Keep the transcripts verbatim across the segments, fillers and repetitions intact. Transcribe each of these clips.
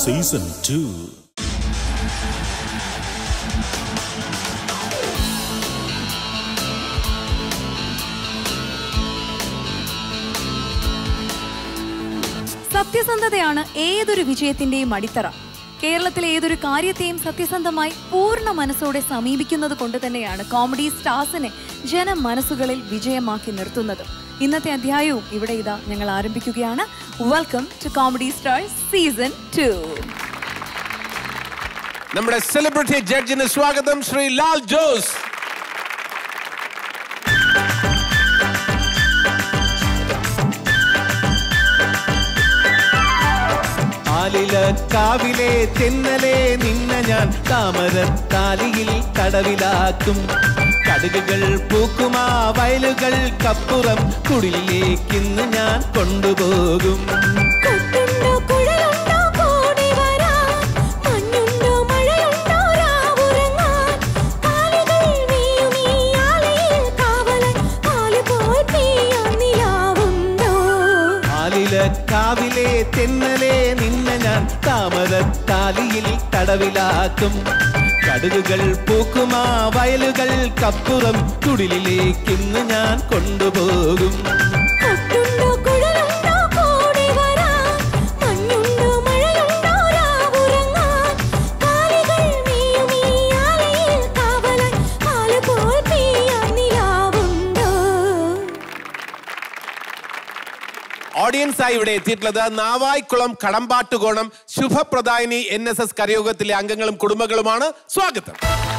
Season two. സത്യസന്ധതയാണ് ഏതൊരു വിജയത്തിന്റെയും അടിത്തറ. കേരളത്തിലെ ഏതൊരു കാര്യത്തെയും സത്യസന്ധമായി പൂർണ്ണ മനസ്സോടെ സമീപിക്കുന്നത് കൊണ്ട് തന്നെയാണ് കോമഡി സ്റ്റാർസിനെ ജനമനസ്സുകളിൽ വിജയമാക്കി നിർത്തുന്നത്. ഇന്നത്തെ അധ്യായവും ഇവിടെ ഇതാ ഞങ്ങൾ ആരംഭിക്കുകയാണ്. Welcome to Comedy Stars season two. നമ്മുടെ സെലിബ്രിറ്റി ജഡ്ജിന് സ്വാഗതം, ശ്രീ ലാൽ ജോസ്. കാവിലെ തെന്നലെ നിന്ന ഞാൻ താമരത്താലിയിൽ കടവിലാക്കും. കടുകുകൾ പൂക്കുമാ വയലുകൾക്കപ്പുറം കുടിലേക്കിന്ന് ഞാൻ കൊണ്ടുപോകും. കാവിലെ തെന്നലെ നിന്ന ഞാൻ താമരത്താലിയിൽ കടവിലാക്കും. കടുകുകൾ പൂക്കുമാ വയലുകൾക്കപ്പുറം കുടിലേക്കിന്ന് ഞാൻ കൊണ്ടുപോകും. ഓഡിയൻസായി ഇവിടെ എത്തിയിട്ടുള്ളത് Navaikulam Kadambattukonam Shubhapradayini N S S കരയോഗത്തിലെ അംഗങ്ങളും കുടുംബങ്ങളുമാണ്. സ്വാഗതം.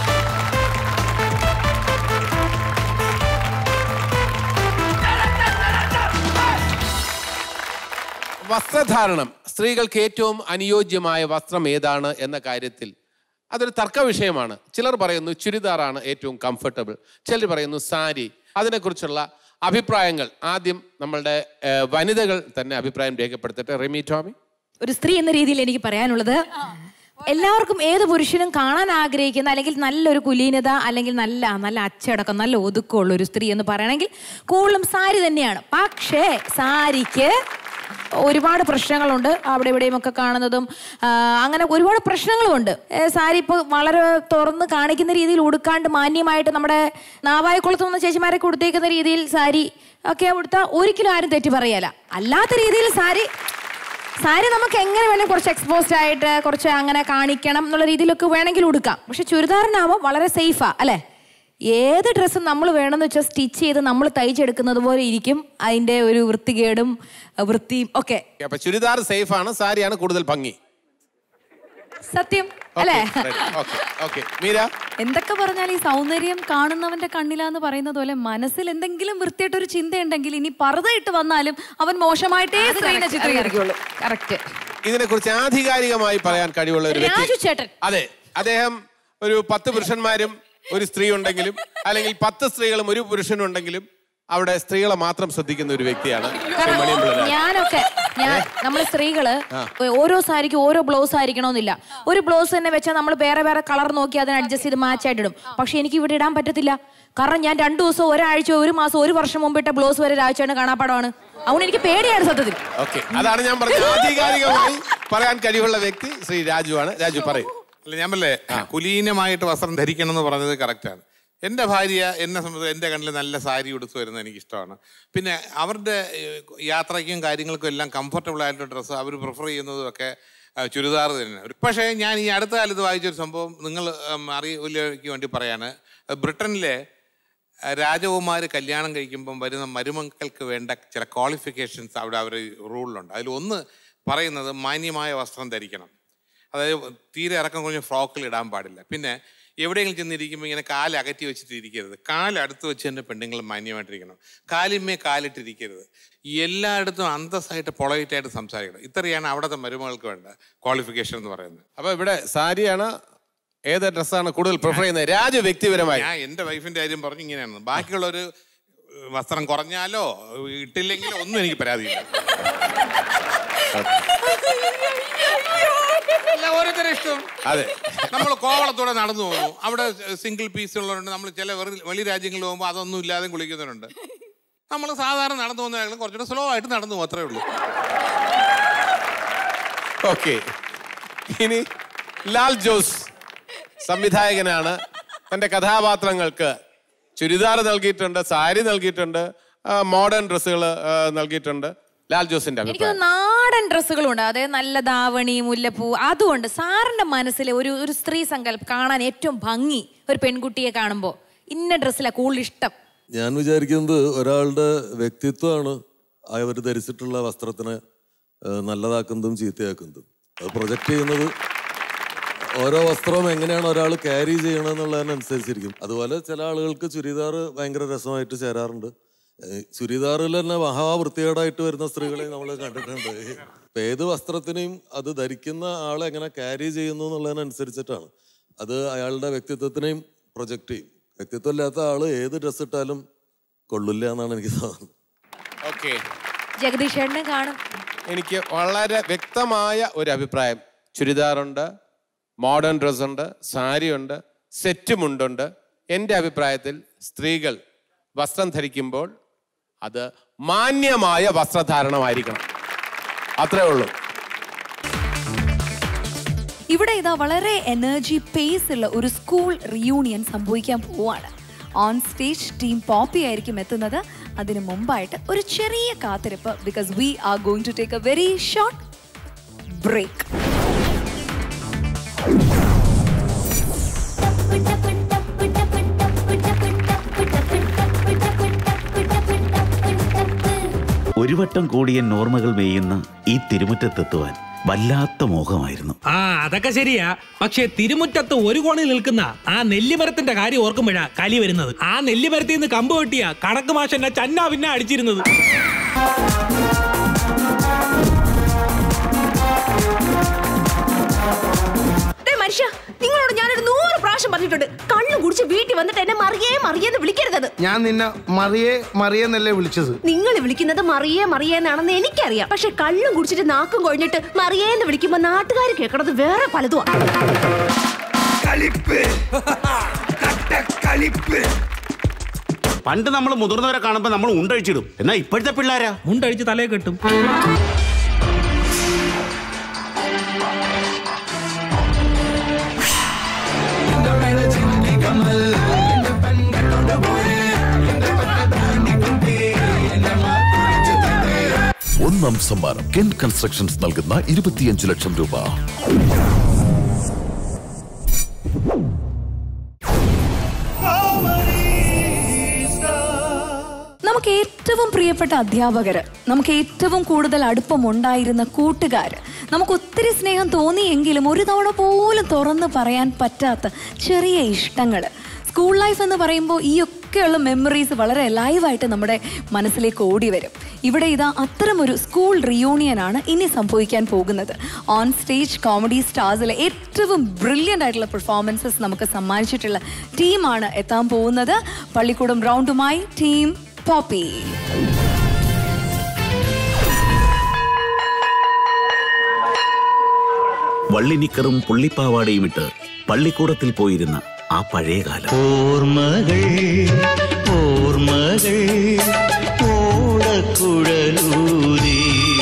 വസ്ത്രധാരണം, സ്ത്രീകൾക്ക് ഏറ്റവും അനുയോജ്യമായ വസ്ത്രം ഏതാണ് എന്ന കാര്യത്തിൽ അതൊരു തർക്ക വിഷയമാണ്. ചിലർ പറയുന്നു ചുരിദാറാണ് ഏറ്റവും കംഫർട്ടബിൾ, ചിലർ പറയുന്നു സാരി. അതിനെക്കുറിച്ചുള്ള അഭിപ്രായങ്ങൾ ആദ്യം നമ്മളുടെ വനിതകൾ തന്നെ അഭിപ്രായം രേഖപ്പെടുത്തട്ടെ. റിമി ടോമി. ഒരു സ്ത്രീ എന്ന രീതിയിൽ എനിക്ക് പറയാനുള്ളത്, എല്ലാവർക്കും ഏത് പുരുഷനും കാണാൻ ആഗ്രഹിക്കുന്ന അല്ലെങ്കിൽ നല്ലൊരു കുലീനത അല്ലെങ്കിൽ നല്ല നല്ല അച്ചടക്കം നല്ല ഒതുക്കമുള്ള ഒരു സ്ത്രീ എന്ന് പറയണമെങ്കിൽ കൂടുതലും സാരി തന്നെയാണ്. പക്ഷേ സാരിക്ക് ഒരുപാട് പ്രശ്നങ്ങളുണ്ട്. അവിടെ ഇവിടെയും ഒക്കെ കാണുന്നതും അങ്ങനെ ഒരുപാട് പ്രശ്നങ്ങളുമുണ്ട്. സാരി ഇപ്പോൾ വളരെ തുറന്ന് കാണിക്കുന്ന രീതിയിൽ ഉടുക്കാണ്ട് മാന്യമായിട്ട് നമ്മുടെ നാവായിക്കുളത്ത് വന്ന ചേച്ചിമാരൊക്കെ ഉടുത്തേക്കുന്ന രീതിയിൽ സാരി ഒക്കെ ഉടുത്താൽ ഒരിക്കലും ആരും തെറ്റി പറയല. അല്ലാത്ത രീതിയിൽ സാരി സാരി നമുക്ക് എങ്ങനെ വേണമെങ്കിൽ കുറച്ച് എക്സ്പോസ്ഡ് ആയിട്ട് കുറച്ച് അങ്ങനെ കാണിക്കണം എന്നുള്ള രീതിയിലൊക്കെ വേണമെങ്കിൽ ഉടുക്കാം. പക്ഷെ ചുരിദാറിനാവുമ്പോൾ വളരെ സേഫാ അല്ലേ? ഏത് ഡ്രസ്സും നമ്മൾ വേണമെന്ന് വെച്ചാൽ സ്റ്റിച്ച് ചെയ്ത് നമ്മൾ തയ്ച്ചെടുക്കുന്നത് പോലെ ഇരിക്കും. അതിന്റെ ഒരു വൃത്തികേടും വൃത്തിയും ഒക്കെ. അപ്പൊ ചുരിദാർ സേഫ് ആണ്, സാരിയാണ് കൂടുതൽ ഭംഗി. സത്യം അല്ലേ? എന്തൊക്കെ പറഞ്ഞാൽ ഈ സൗന്ദര്യം കാണുന്നവന്റെ കണ്ണിലാന്ന് പറയുന്നത് പോലെ മനസ്സിൽ എന്തെങ്കിലും വൃത്തിയായിട്ടൊരു ചിന്തയുണ്ടെങ്കിൽ ഇനി പർദ്ദയിട്ട് വന്നാലും അവൻ മോശമായിട്ടേ സ്ത്രീനെ ചിത്രീകരിക്കുള്ളൂ. കറക്റ്റ്. ഇതിനെ കുറിച്ച് ആധികാരികമായി പറയാൻ കഴിവുള്ള ഒരു രാജു ചേട്ടൻ. അതെ, അദ്ദേഹം ഒരു പത്ത് പുരുഷന്മാരും ഒരു സ്ത്രീ ഉണ്ടെങ്കിലും അല്ലെങ്കിൽ പത്ത് സ്ത്രീകളും ഒരു പുരുഷനും ഉണ്ടെങ്കിലും അവിടെ സ്ത്രീകളെ മാത്രം ശ്രദ്ധിക്കുന്ന ഒരു വ്യക്തിയാണ്. ഞാനൊക്കെ ഞാൻ നമ്മൾ സ്ത്രീകള് ഓരോ സാരിക്കും ഓരോ ബ്ലൗസ് ആയിരിക്കണമെന്നില്ല. ഒരു ബ്ലൗസ് തന്നെ വെച്ചാൽ നമ്മൾ വേറെ വേറെ കളർ നോക്കി അതിനെ അഡ്ജസ്റ്റ് ചെയ്ത് മാച്ച് ആയിട്ട് ഇടും. പക്ഷെ എനിക്ക് ഇവിടെ ഇടാൻ പറ്റത്തില്ല. കാരണം ഞാൻ രണ്ടു ദിവസം ഒരാഴ്ച ഒരു മാസം ഒരു വർഷം മുമ്പിട്ട ബ്ലൗസ് വരെ രാഴ്ചയാണ് കാണാപ്പാടമാണ്. അതുകൊണ്ട് എനിക്ക് പേടിയാണ് സത്യത്തിൽ. ഓക്കെ, അതാണ് ഞാൻ പറഞ്ഞത്. ആധികാരികമായി പറയാൻ കഴിവുള്ള വ്യക്തി ശ്രീ രാജു ആണ്. രാജു പറയൂ. അല്ല, ഞാൻ പറയേ കുലീനമായിട്ട് വസ്ത്രം ധരിക്കണം എന്ന് പറഞ്ഞത് കറക്റ്റാണ്. എൻ്റെ ഭാര്യ എന്നെ സംബന്ധിച്ച് എൻ്റെ കണ്ണിൽ നല്ല സാരി ഉടുത്ത് വരുന്നത് എനിക്കിഷ്ടമാണ്. പിന്നെ അവരുടെ യാത്രയ്ക്കും കാര്യങ്ങൾക്കും എല്ലാം കംഫർട്ടബിൾ ആയിട്ടുള്ള ഡ്രസ്സ് അവർ പ്രിഫർ ചെയ്യുന്നതുമൊക്കെ ചുരിദാർ തന്നെയാണ്. പക്ഷേ ഞാൻ ഈ അടുത്ത കാലത്ത് വായിച്ചൊരു സംഭവം നിങ്ങൾ അറിയിലേക്ക് വേണ്ടി പറയാണ്. ബ്രിട്ടനിലെ രാജകുമാർ കല്യാണം കഴിക്കുമ്പം വരുന്ന മരുമക്കൾക്ക് വേണ്ട ചില ക്വാളിഫിക്കേഷൻസ് അവിടെ അവർ റൂളിലുണ്ട്. അതിലൊന്ന് പറയുന്നത് മാന്യമായ വസ്ത്രം ധരിക്കണം. അതായത് തീരെ ഇറക്കം കുറഞ്ഞ ഫ്രോക്കിൽ ഇടാൻ പാടില്ല. പിന്നെ എവിടെയെങ്കിലും ചെന്നിരിക്കുമ്പോൾ ഇങ്ങനെ കാല് അകറ്റി വെച്ചിട്ട് ഇരിക്കരുത്. കാലടുത്ത് വെച്ച് തന്നെ പെണ്ണുങ്ങൾ മാന്യമായിട്ടിരിക്കണം. കാലിന്മേ കാലിട്ടിരിക്കരുത്. എല്ലായിടത്തും അന്തസ്സായിട്ട് പൊളൈറ്റായിട്ട് സംസാരിക്കണം. ഇത്രയാണ് അവിടുത്തെ മരുമകൾക്ക് വേണ്ട ക്വാളിഫിക്കേഷൻ എന്ന് പറയുന്നത്. അപ്പോൾ ഇവിടെ സാരിയാണ്, ഏത് ഡ്രസ്സാണ് കൂടുതൽ പ്രിഫർ ചെയ്യുന്നത്? രാജു വ്യക്തിപരമായി ഞാൻ എൻ്റെ വൈഫിൻ്റെ കാര്യം പറഞ്ഞു ഇങ്ങനെയാണ്. ബാക്കിയുള്ളൊരു വസ്ത്രം കുറഞ്ഞാലോ ഇട്ടില്ലെങ്കിലോ ഒന്നും എനിക്ക് പരാതിയില്ല. ഓരോരുത്തരും ഇഷ്ടം. അതെ, നമ്മൾ കോവളത്തോടെ നടന്നു പോകുന്നു, അവിടെ സിംഗിൾ പീസ് ഉള്ളവരുണ്ട്. നമ്മൾ ചില വലിയ രാജ്യങ്ങളിൽ പോകുമ്പോൾ അതൊന്നും ഇല്ലാതെ കുളിക്കുന്നവരുണ്ട്. നമ്മൾ സാധാരണ നടന്നു പോകുന്നതിനും കുറച്ചുകൂടെ സ്ലോ ആയിട്ട് നടന്നു പോകും, അത്രേ ഉള്ളൂ. ഓക്കെ, ഇനി ലാൽ ജോസ് സംവിധായകനാണ്. തന്റെ കഥാപാത്രങ്ങൾക്ക് ചുരിദാർ നൽകിയിട്ടുണ്ട്, സാരി നൽകിയിട്ടുണ്ട്, മോഡേൺ ഡ്രസ്സുകൾ നൽകിയിട്ടുണ്ട്. ലാൽ ജോസിന്റെ എനിക്ക് നാടൻ ഡ്രസ്സുകളും ഉണ്ട്, അതായത് നല്ല ധാവണി, മുല്ലപ്പൂ. അതുകൊണ്ട് സാറിന്റെ മനസ്സിലെ ഒരു ഒരു സ്ത്രീ സങ്കല്പം കാണാൻ ഏറ്റവും ഭംഗി ഒരു പെൺകുട്ടിയെ കാണുമ്പോൾ ഇന്ന ഡ്രസ്സിലാണ് കൂടുതൽ ഇഷ്ടം. ഞാൻ വിചാരിക്കുന്നത് ഒരാളുടെ വ്യക്തിത്വമാണ് അവർ ധരിച്ചിട്ടുള്ള വസ്ത്രത്തിനെ നല്ലതാക്കുന്നതും ചീത്തയാക്കുന്നതും. അത് പ്രൊജക്റ്റ് ചെയ്യുന്നത് ഓരോ വസ്ത്രവും എങ്ങനെയാണ് ഒരാൾ ക്യാരി ചെയ്യണമെന്നുള്ളതിനനുസരിച്ചിരിക്കും. അതുപോലെ ചില ആളുകൾക്ക് ചുരിദാർ ഭയങ്കര രസമായിട്ട് ചേരാറുണ്ട്. ചുരിദാറിൽ തന്നെ മഹാവൃത്തികേടായിട്ട് വരുന്ന സ്ത്രീകളെ നമ്മൾ കണ്ടിട്ടുണ്ട്. ഇപ്പം ഏത് വസ്ത്രത്തിനെയും അത് ധരിക്കുന്ന ആൾ എങ്ങനെ ക്യാരി ചെയ്യുന്നു എന്നുള്ളതിനനുസരിച്ചിട്ടാണ് അത് അയാളുടെ വ്യക്തിത്വത്തിനെയും പ്രൊജക്റ്റ് ചെയ്യും. വ്യക്തിത്വം ഇല്ലാത്ത ആള് ഏത് ഡ്രസ് ഇട്ടാലും കൊള്ളില്ല എന്നാണ് എനിക്ക് തോന്നുന്നത്. ഓക്കെ, ജഗദീഷ് ചേട്ടനെ കാണും. എനിക്ക് വളരെ വ്യക്തമായ ഒരു അഭിപ്രായം. ചുരിദാറുണ്ട്, മോഡേൺ ഡ്രസ്സുണ്ട്, സാരിയുണ്ട്, സെറ്റ് മുണ്ടുണ്ട്. എൻ്റെ അഭിപ്രായത്തിൽ സ്ത്രീകൾ വസ്ത്രം ധരിക്കുമ്പോൾ അത് മാന്യമായ വസ്ത്രധാരണമായിരിക്കണം. അത്രേ ഉള്ളൂ. ഇവിടെ ഇതാ വളരെ എനർജി പേസ് ഉള്ള ഒരു സ്കൂൾ റിയൂണിയൻ സംഭവിക്കാൻ പോവാണ്. ഓൺ സ്റ്റേജ് ടീം പോപ്പി ആയിരിക്കും എത്തുന്നത്. അതിനു മുമ്പായിട്ട് ഒരു ചെറിയ കാത്തിരിപ്പ്, because we are going to take a very short break. ഒരു വട്ടം കൂടിയ നോർമകൾ മേയുന്ന ഈ തിരുമുറ്റത്തെത്തുവാൻ വല്ലാത്ത മോഹമായിരുന്നു. ആ അതൊക്കെ ശരിയാ. പക്ഷെ തിരുമുറ്റത്ത് ഒരു കോണിൽ നിൽക്കുന്ന ആ നെല്ലിമരത്തിന്റെ കാര്യം ഓർക്കുമ്പോഴാ കലി വരുന്നത്. ആ നെല്ലിമരത്തിൽ നിന്ന് കമ്പ് വെട്ടിയ കണക്ക് മാഷ് എന്നെ ചന്നാ പിന്നെ അടിച്ചിരുന്നത്. മനുഷ്യ, നിങ്ങളോട് ഞാനൊരു നൂറ് പ്രാവശ്യം പറഞ്ഞിട്ടുണ്ട്, കള്ളും കുടിച്ച് വീട്ടിൽ വന്നിട്ട് എന്നെ മറിയേ മറിയെന്ന് വിളിക്കരുത്. ഞാൻ നിന്നെ മറിയേ മറിയെന്നല്ലേ വിളിച്ചത്? നിങ്ങൾ വിളിക്കുന്നത് മറിയേ മറിയെന്നാണെന്ന് എനിക്കറിയാം. പക്ഷെ കള്ളും കുടിച്ചിട്ട് നാക്കും കൊഴിഞ്ഞിട്ട് മറിയേന്ന് വിളിക്കുമ്പോ നാട്ടുകാർ കേൾക്കണത് വേറെ പലതും. പണ്ട് നമ്മൾ മുതിർന്നവരെ കാണുമ്പോ നമ്മൾ ഉണ്ടഴിച്ചിടും. എന്നാ ഇപ്പോഴത്തെ പിള്ളേരാ ഉണ്ടഴിച്ച് തലയെ കെട്ടും. ഒന്നാം സമ്മാനം കെൻ കൺസ്ട്രക്ഷൻസ് നൽകുന്ന ഇരുപത്തിയഞ്ച് ലക്ഷം രൂപ. നമുക്ക് ഏറ്റവും പ്രിയപ്പെട്ട അധ്യാപകര്, നമുക്ക് ഏറ്റവും കൂടുതൽ അടുപ്പമുണ്ടായിരുന്ന കൂട്ടുകാര്, നമുക്ക് ഒത്തിരി സ്നേഹം തോന്നിയെങ്കിലും ഒരു തവണ പോലും തുറന്ന് പറയാൻ പറ്റാത്ത ചെറിയ ഇഷ്ടങ്ങള്. സ്കൂൾ ലൈഫ് എന്ന് പറയുമ്പോൾ ഈ ഒക്കെയുള്ള മെമ്മറീസ് വളരെ ലൈവായിട്ട് നമ്മുടെ മനസ്സിലേക്ക് ഓടി വരും. ഇവിടെ ഇതാ അത്തരമൊരു സ്കൂൾ റിയൂണിയൻ ആണ് ഇനി സംഭവിക്കാൻ പോകുന്നത്. ഓൺ സ്റ്റേജ് കോമഡി സ്റ്റാർസിലെ ഏറ്റവും ബ്രില്യൻ്റ് ആയിട്ടുള്ള പെർഫോമൻസസ് നമുക്ക് സമ്മാനിച്ചിട്ടുള്ള ടീമാണ് എത്താൻ പോകുന്നത്. പള്ളിക്കൂടം റൗണ്ടുമായി ടീം പോപ്പി. വള്ളിനിക്കറും പുള്ളിപ്പാവാടയും ഇട്ട് പള്ളിക്കൂടത്തിൽ പോയിരുന്ന ആ പഴയ കാലം. ഓർമ്മകൾ ഓർമ്മകൾ ഓടക്കുഴലൂരി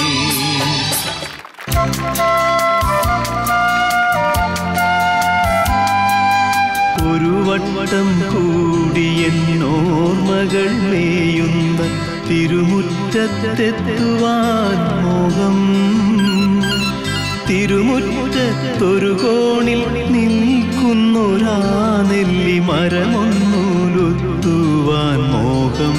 ഒരു വട്ടം കൂടിയെന്നോർമ്മകൾ മേയുന്ന തിരുമുറ്റത്തെത്തുവാൻ മോഹം. തിരുമുറ്റത്തൊരു കോണിൽ നിൽക്കുന്നൊരാ നെല്ലി മരമൊന്നൂലുത്തുവാൻ മോഹം.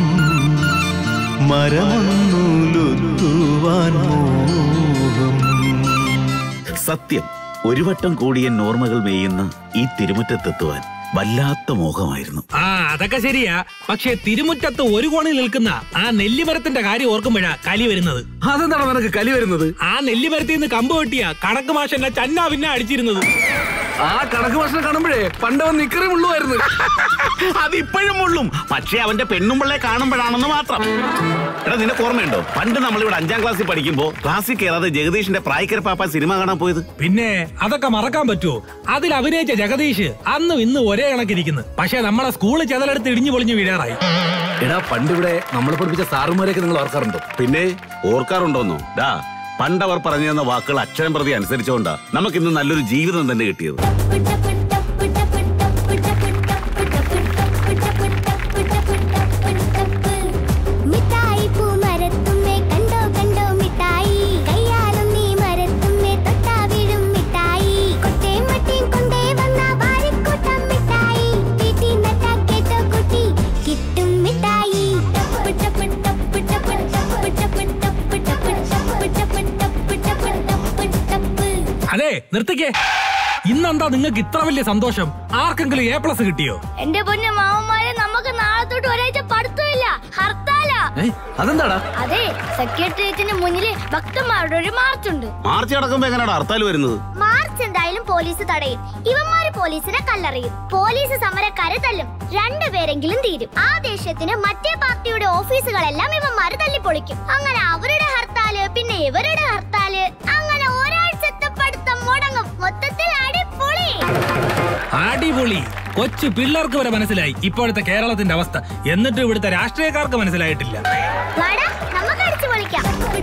മരമൊന്നൂലുത്തുവാൻ മോഹം. സത്യം, ഒരു വട്ടം കൂടിയ നോർമകൾ മേയുന്ന ഈ തിരുമുറ്റത്തെത്തുവാൻ വല്ലാത്ത മോഹമായിരുന്നു. ആ അതൊക്കെ ശരിയാ. പക്ഷെ തിരുമുറ്റത്ത് ഒരു കോണിൽ നിൽക്കുന്ന ആ നെല്ലിമരത്തിന്റെ കാര്യം ഓർക്കുമ്പോഴാ കലി വരുന്നത്. അതെന്താണ് നിനക്ക് കലി വരുന്നത്? ആ നെല്ലിമരത്തിൽ നിന്ന് കമ്പ് വെട്ടിയ കണക്ക് മാഷ് എന്നെ ചന്നാ പിന്നെ അടിച്ചിരുന്നത്. ആ കണക്ക് മാഷിനെ കാണുമ്പോഴേ പണ്ട് അവൻ നിക്കറേ ഉള്ളുവായിരുന്നു. അതിപ്പോഴും ഉള്ളും, പക്ഷേ അവന്റെ പെണ്ണും പിള്ളെ കാണുമ്പോഴാണെന്ന് മാത്രം. എടാ, നിനക്ക് ഓർമ്മയുണ്ടോ പണ്ട് നമ്മളിവിടെ അഞ്ചാം ക്ലാസ്സിൽ പഠിക്കുമ്പോ ക്ലാസ്സിൽ കയറാതെ ജഗദീഷിന്റെ പ്രായക്കര പാപ്പ സിനിമ കാണാൻ പോയത്? പിന്നെ അതൊക്കെ മറക്കാൻ പറ്റുമോ? അതിൽ അഭിനയിച്ച ജഗദീഷ് അന്നും ഇന്ന് ഒരേ കണക്കിരിക്കുന്നു. പക്ഷെ നമ്മളെ സ്കൂളിൽ ചെതലെടുത്ത് ഇടിഞ്ഞു പൊളിഞ്ഞു വീഴാറായി. എടാ, പണ്ടിവിടെ നമ്മളെ പഠിപ്പിച്ച സാറുമാരെയൊക്കെ നിങ്ങൾ ഓർക്കാറുണ്ടോ? പിന്നെ ഓർക്കാറുണ്ടോന്നോ? ഡാ, പണ്ടവർ പറഞ്ഞു തന്ന വാക്കുകൾ അക്ഷരം പ്രതി അനുസരിച്ചുകൊണ്ടാ നമുക്കിന്ന് നല്ലൊരു ജീവിതം തന്നെ കിട്ടിയത്. അതെ, നിർത്തിക്കേ. ഇന്നെന്താ നിങ്ങൾക്ക് ഇത്ര വലിയ സന്തോഷം? ആർക്കെങ്കിലും എ പ്ലസ് കിട്ടിയോ? എന്റെ പൊന്നു മാമന്മാരെ, നമുക്ക് നാളെ തൊട്ട് ഒരാഴ്ച പഠിത്തമില്ല, ഹർത്താലാ. അതെന്താടാ? അതെ, സെക്രട്ടേറിയറ്റിന് മുന്നില് ഭക്തന്മാരുടെ ഒരു മാർച്ച് ഉണ്ട്. മാർച്ച് നടക്കുമ്പോ എങ്ങനെയാണ് ഹർത്താൽ വരുന്നത്? മാർച്ച് എന്തായാലും പോലീസ് തടയും. ഇവന്മാര് പോലീസിനെ കല്ലെറിയും. പോലീസ് സമരക്കാരെ തല്ലും. രണ്ടുപേരെങ്കിലും തീരും. ആ ദേഷ്യത്തിന് മറ്റേ പാർട്ടിയുടെ ഓഫീസുകളെല്ലാം ഇവന്മാര് തല്ലിപ്പൊളിക്കും. അങ്ങനെ അവരുടെ ഹർത്താല്, പിന്നെ ഇവരുടെ ഹർത്താല്, അങ്ങനെ ഒരാഴ്ചത്തെ പഠിത്തം മുടങ്ങും. മൊത്തത്തിൽ അടിപൊളി. അടിപൊളി. കൊച്ചു പിള്ളേർക്ക് വരെ മനസ്സിലായി ഇപ്പോഴത്തെ കേരളത്തിന്റെ അവസ്ഥ. എന്നിട്ട് ഇവിടുത്തെ രാഷ്ട്രീയക്കാർക്ക് മനസ്സിലായിട്ടില്ല. നമുക്ക് അടിച്ചു പൊളിക്കാം.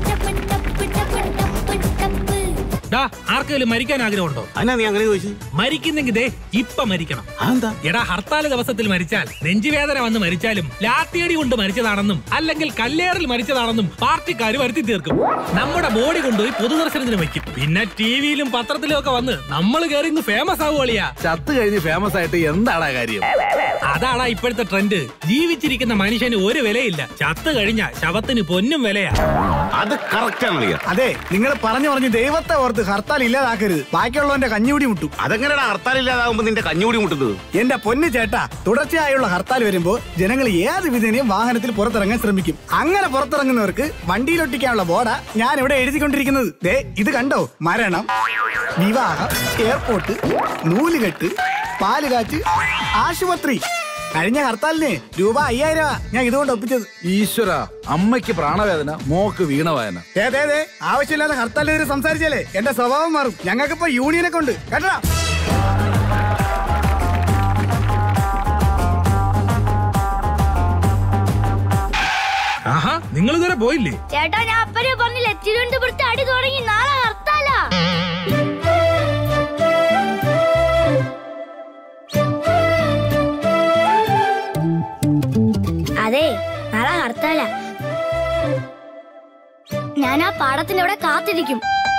ആർക്കെങ്കിലും മരിക്കാൻ ആഗ്രഹമുണ്ടോ? മരിക്കുന്നെങ്കിൽ ദേ ഇപ്പൊ മരിക്കണം. എടാ, ഹർത്താൽ ദിവസത്തിൽ മരിച്ചാൽ നെഞ്ചുവേദന വന്ന് മരിച്ചാലും ലാത്തിയടി കൊണ്ട് മരിച്ചതാണെന്നും അല്ലെങ്കിൽ കല്ലേറിൽ മരിച്ചതാണെന്നും പാർട്ടിക്കാർ വരുത്തി തീർക്കും. നമ്മുടെ ബോഡി കൊണ്ടുപോയി പൊതുദർശനത്തിന് വയ്ക്കും. പിന്നെ ടിവിയിലും പത്രത്തിലും ഒക്കെ വന്ന് നമ്മൾ കയറി ഫേമസ് ആവുകയാ. ചത്ത് കഴിഞ്ഞ് ഫേമസ് ആയിട്ട് എന്താടാ കാര്യം? അതാടാ ഇപ്പോഴത്തെ ട്രെൻഡ്. ജീവിച്ചിരിക്കുന്ന മനുഷ്യന് ഒരു വിലയില്ല, ചത്ത് കഴിഞ്ഞ ശവത്തിന് പൊന്നും വിലയാ. അത് കറക്റ്റ് ആണ്. അതെ, നിങ്ങൾ പറഞ്ഞു പറഞ്ഞു ദൈവത്തെ ഓർത്ത് ഹർത്താൽ ഇല്ലാതാക്കരുത്. ബാക്കിയുള്ളവന്റെ കഞ്ഞൂടി മുട്ടും. അതെങ്ങനെയാണ് ഹർത്താൽ ഇല്ലാതാകുമ്പോ നിന്റെ കഞ്ഞൂടി മുട്ടുന്നത്? എന്റെ പൊന്നു ചേട്ടാ, തുടർച്ചയായുള്ള ഹർത്താൽ വരുമ്പോ ജനങ്ങൾ ഏത് വിധേനയും വാഹനത്തിൽ പുറത്തിറങ്ങാൻ ശ്രമിക്കും. അങ്ങനെ പുറത്തിറങ്ങുന്നവർക്ക് വണ്ടിയിലൊട്ടിക്കാനുള്ള ബോർഡാ ഞാൻ ഇവിടെ എഴുതിക്കൊണ്ടിരിക്കുന്നത്. ദേ ഇത് കണ്ടോ? മരണം, വിവാഹം, എയർപോർട്ട്, നൂലുകെട്ട്, പാലുകാച്ച്, ആശുപത്രി. കഴിഞ്ഞ ഹർത്താലിന് രൂപ അയ്യായിരം ഞാൻ ഇതുകൊണ്ട് ഒപ്പിച്ചത്. ഈശ്വര, അമ്മയ്ക്ക് പ്രാണവേദന, മോക്ക് വീണവേദന. ഏതേതേ ആവശ്യമില്ലാതെ ഹർത്താലിനെതിരെ സംസാരിച്ചാലേ എന്റെ സ്വഭാവം മാറും. ഞങ്ങൾക്കിപ്പോ യൂണിയനൊക്കെ ഉണ്ട് കേട്ടോ. ആഹാ, നിങ്ങൾ ഇതുവരെ പോയില്ലേ? ചേട്ടാ, ഞാൻ അപ്പനെ പറഞ്ഞില്ലേ, തിരുവനന്തപുരത്ത് അടി തുടങ്ങി, നാളെ ഹർത്താലാ. അതെ, നാളെ ഹർത്താലാ. ഞാൻ ആ പാടത്തിന്റെ അവിടെ കാത്തിരിക്കും.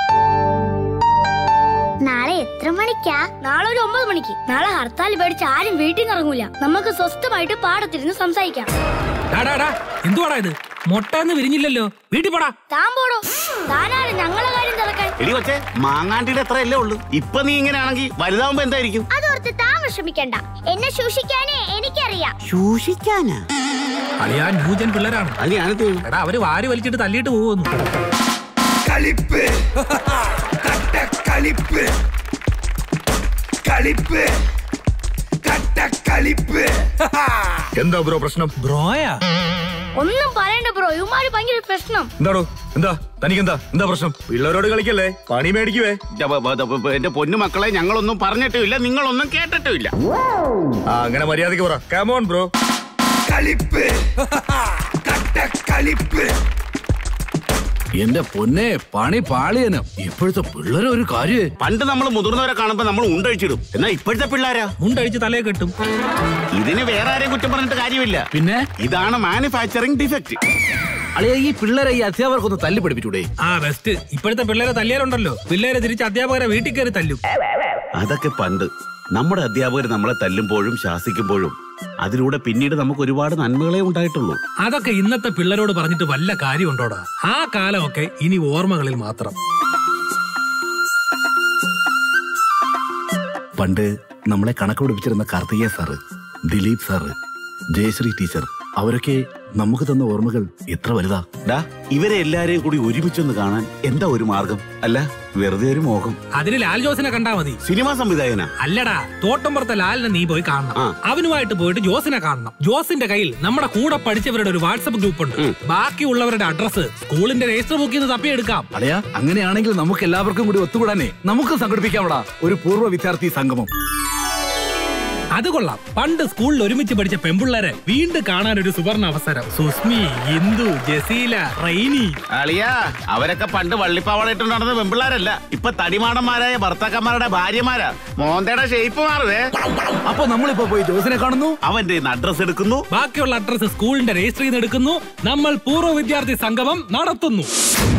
നാളെ എത്ര മണിക്കാ? നാളെ ഒരു ഒമ്പത് മണിക്ക്. നാളെ ഹർത്താൽ പേടിച്ച് ആരും വീട്ടിൽ നിന്ന് ഇറങ്ങൂല. നമുക്ക് സ്വസ്ഥമായിട്ട് പാടത്തിരുന്ന് സംസാരിക്കാം. എന്തുവാടാ ഇത്? മൊട്ടന്ന് വിരിഞ്ഞില്ലല്ലോ. വീട്ടിൽ പോടാ. താൻ പോടോ. താനാണ് ഞങ്ങളെ കാര്യം തിരക്കാൻ. എടി കൊച്ചേ, മാങ്ങാണ്ടിയുടെ എത്രയല്ലേ ഉള്ളൂ. ഇപ്പൊ നീ ഇങ്ങനെയാണെങ്കിൽ വലുതാവുമ്പോ എന്തായിരിക്കും? അതോർത്ത് താൻ വിഷമിക്കണ്ട. എന്നെ സൂക്ഷിക്കാനേ എനിക്കറിയാം. സൂക്ഷിക്കാനാ? അളിയാ, ന്യൂജൻ പിള്ളേരാണ്. എടാ, അവര് വാരി വലിച്ചിട്ട് തല്ലിയിട്ട് പോകുന്നു. കളിപ്പ് കളിപ്പ് കളിപ്പ് കളിപ്പ്. എന്താ ബ്രോ പ്രശ്നം? ബ്രോയാ? ഒന്നും പറയണ്ട ബ്രോ, ഇവന്മാര് ഭയങ്കര പ്രശ്നം. എന്താടോ? എന്താ തനിക്കെന്താ എന്താ പ്രശ്നം? പിള്ളേരോട് കളിക്കല്ലേ, പണി മേടിക്കുവേ. എന്റെ പൊന്നു മക്കളെ, ഞങ്ങളൊന്നും പറഞ്ഞിട്ടുമില്ല, നിങ്ങളൊന്നും കേട്ടിട്ടുമില്ല. ആ, അങ്ങനെ മര്യാദക്ക് പറ. Come on bro. കളിപ്പ് കളിപ്പ്. എന്റെ പൊന്നെ, പണി പാളിയനം. ഇപ്പോഴത്തെ പിള്ളേരെ ഒരു കാര്യം. പണ്ട് നമ്മൾ മുതിർന്നവരെ കാണുമ്പോ നമ്മൾ ഉണ്ടഴിച്ചിടും. എന്നാ ഇപ്പോഴത്തെ പിള്ളേരാ ഉണ്ടഴിച്ച് തലയെ കെട്ടും. ഇതിന് വേറെ ആരെയും കുറ്റം പറഞ്ഞിട്ട് കാര്യമില്ല. പിന്നെ ഇതാണ് മാനുഫാക്ചറിംഗ് ഡിഫക്റ്റ്. അളിയ, ഈ പിള്ളേരെ ഈ അധ്യാപകർക്കൊന്ന് തല്ലി പഠിപ്പിച്ചൂടെ? ആ, ബെസ്റ്റ്. ഇപ്പോഴത്തെ പിള്ളേരെ തല്ലിയാലുണ്ടല്ലോ, പിള്ളേരെ തിരിച്ച് അധ്യാപകരെ വീട്ടിൽ കയറി തല്ലും. അതൊക്കെ പണ്ട്. നമ്മുടെ അധ്യാപകർ നമ്മളെ തല്ലുമ്പോഴും ശാസിക്കുമ്പോഴും അതിലൂടെ പിന്നീട് നമുക്ക് ഒരുപാട് നന്മകളെ ഉണ്ടായിട്ടുള്ളൂ. അതൊക്കെ ഇന്നത്തെ പിള്ളേരോട് പറഞ്ഞിട്ട് വല്ല കാര്യമുണ്ടോടാ? ആ കാലമൊക്കെ ഇനി ഓർമ്മകളിൽ മാത്രം. പണ്ട് നമ്മളെ കണക്ക് പഠിപ്പിച്ചിരുന്ന Karthikeya sir, Dileep sir, Jayashree teacher, അവരൊക്കെ നമുക്ക് തന്ന ഓർമ്മകൾ എത്ര വലുതാ. ഡാ, ഇവരെ എല്ലാരെയും കൂടി ഒരുമിച്ചൊന്ന് കാണാൻ എന്താ ഒരു മാർഗം? അല്ല, വെറുതെ ഒരു മോഹം. അതിന് ലാൽ ജോസിനെ കണ്ടാ മതി. സിനിമാ സംവിധായകന അല്ലടാ, തോട്ടംപുറത്തെ ലാലിനെ നീ പോയി കാണണം. അവനുമായിട്ട് പോയിട്ട് ജോസിനെ കാണണം. ജോസിന്റെ കയ്യിൽ നമ്മുടെ കൂടെ പഠിച്ചവരുടെ ഒരു വാട്സപ്പ് ഗ്രൂപ്പ് ഉണ്ട്. ബാക്കിയുള്ളവരുടെ അഡ്രസ് സ്കൂളിന്റെ രജിസ്റ്റർ ബുക്കിൽ നിന്ന് തപ്പിയെടുക്കാം. അടയാ, അങ്ങനെയാണെങ്കിൽ നമുക്ക് എല്ലാവർക്കും കൂടി ഒത്തുകൂടാനേ നമുക്ക് സംഘടിപ്പിക്കാമടാ ഒരു പൂർവ്വ വിദ്യാർത്ഥി സംഗമം. അത് കൊള്ളാം. പണ്ട് സ്കൂളിൽ ഒരുമിച്ച് പഠിച്ച പെമ്പിള്ളേരെ വീണ്ടും കാണാൻ ഒരു സുവർണ അവസരം. സുസ്മി, ഇന്ദു, ജസീല, റൈനി. അളിയാ, അവരൊക്കെ പണ്ട് വള്ളിപ്പാവളയിട്ട് നടന്ന പെമ്പിള്ളേരല്ല, ഇപ്പൊ തടിമാടന്മാരായ ഭർത്താക്കന്മാരുടെ ഭാര്യമാരാ. മോന്തയുടെ ഷേപ്പ് മാറുവേ. അപ്പൊ നമ്മളിപ്പോ പോയി ജോസിനെ കാണുന്നു, അവന്റെ അഡ്രസ് എടുക്കുന്നു, ബാക്കിയുള്ള അഡ്രസ് സ്കൂളിന്റെ രജിസ്റ്ററിൽ നിന്ന് എടുക്കുന്നു. നമ്മൾ പൂർവ്വ വിദ്യാർത്ഥി സംഗമം നടത്തുന്നു.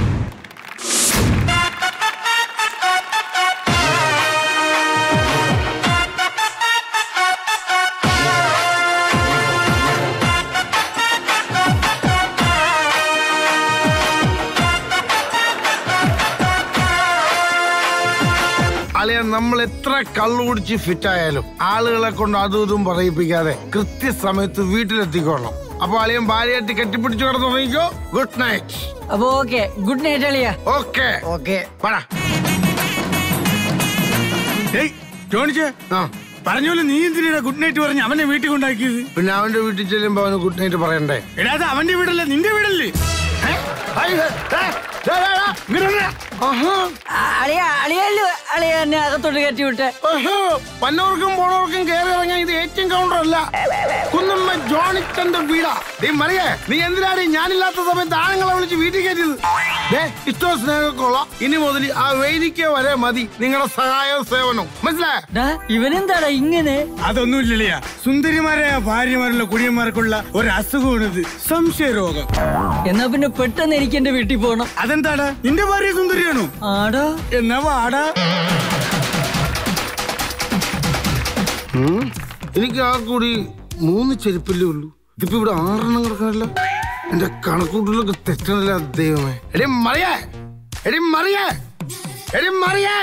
നമ്മൾ എത്ര കള്ളു കുടിച്ച് ഫിറ്റ് ആയാലും ആളുകളെ കൊണ്ട് അതും ഇതും പറയിപ്പിക്കാതെ കൃത്യസമയത്ത് വീട്ടിലെത്തിക്കോളണം. അപ്പൊ അളിയൻ ഭാര്യയായിട്ട് കെട്ടിപ്പിടിച്ചു കിടന്നു തുടങ്ങിക്കോ. Good night. അപ്പൊ ഓക്കെ, ഗുഡ് നൈറ്റ് അളിയ. Okay okay. ജോണിച്ചേ, പറഞ്ഞോലെ നീ എന്തിനാ ഗുഡ് നൈറ്റ് പറഞ്ഞ് അവനെ വീട്ടിൽ കൊണ്ടാക്കിയത്? പിന്നെ അവന്റെ വീട്ടിൽ ചെല്ലുമ്പോ അവന് ഗുഡ് നൈറ്റ് പറയണ്ടേ? എടാ, അത് അവന്റെ വീടല്ലേ, നിന്റെ വീടല്ലേ? അകത്തോട്ട് കയറ്റി വിട്ടെ. വന്നവർക്കും പോണവർക്കും കയറി ഇറങ്ങാൻ ഇത് ഏറ്റവും കൗണ്ടർ അല്ല, കുന്നമ്മ ജോണിച്ചന്റെ വീടാ. നീ മറിയേ, നീ എന്തിനാണ് ഞാനില്ലാത്ത സമയത്ത് ആണുങ്ങളെ വിളിച്ച് വീട്ടിൽ കയറ്റിയത്? ഇഷ്ടോ സ്നേഹമൊക്കെ ഇനി മുതൽ ആ വേദിക്ക വരെ മതി നിങ്ങളുടെ സഹായവും സേവനവും. മനസ്സിലായ? ഇവനെന്താടാ ഇങ്ങനെ? അതൊന്നുമില്ല, സുന്ദരിമാരായ ഭാര്യമാരുള്ള കുടിയന്മാർക്കുള്ള ഒരു അസുഖമാണിത്, സംശയരോഗം. എന്നാ പിന്നെ പെട്ടെന്ന് എനിക്ക് എന്റെ വീട്ടിൽ പോകണം. അതെന്താടാ, നിന്റെ ഭാര്യ സുന്ദരിയാണോ? ആടാ. എന്നാ വാടാ. എനിക്ക് ആ കൂടി മൂന്ന് ചെരുപ്പല്ലേ ഉള്ളൂ, ഇതിപ്പോ ഇവിടെ ആറെണ്ണം കിടക്കാനല്ല. എന്റെ കണക്കൂട്ടിലൊക്കെ തെറ്റണല്ല ദൈവമേ. എടി മറിയേ, എടി മറിയേ, എടി മറിയേ.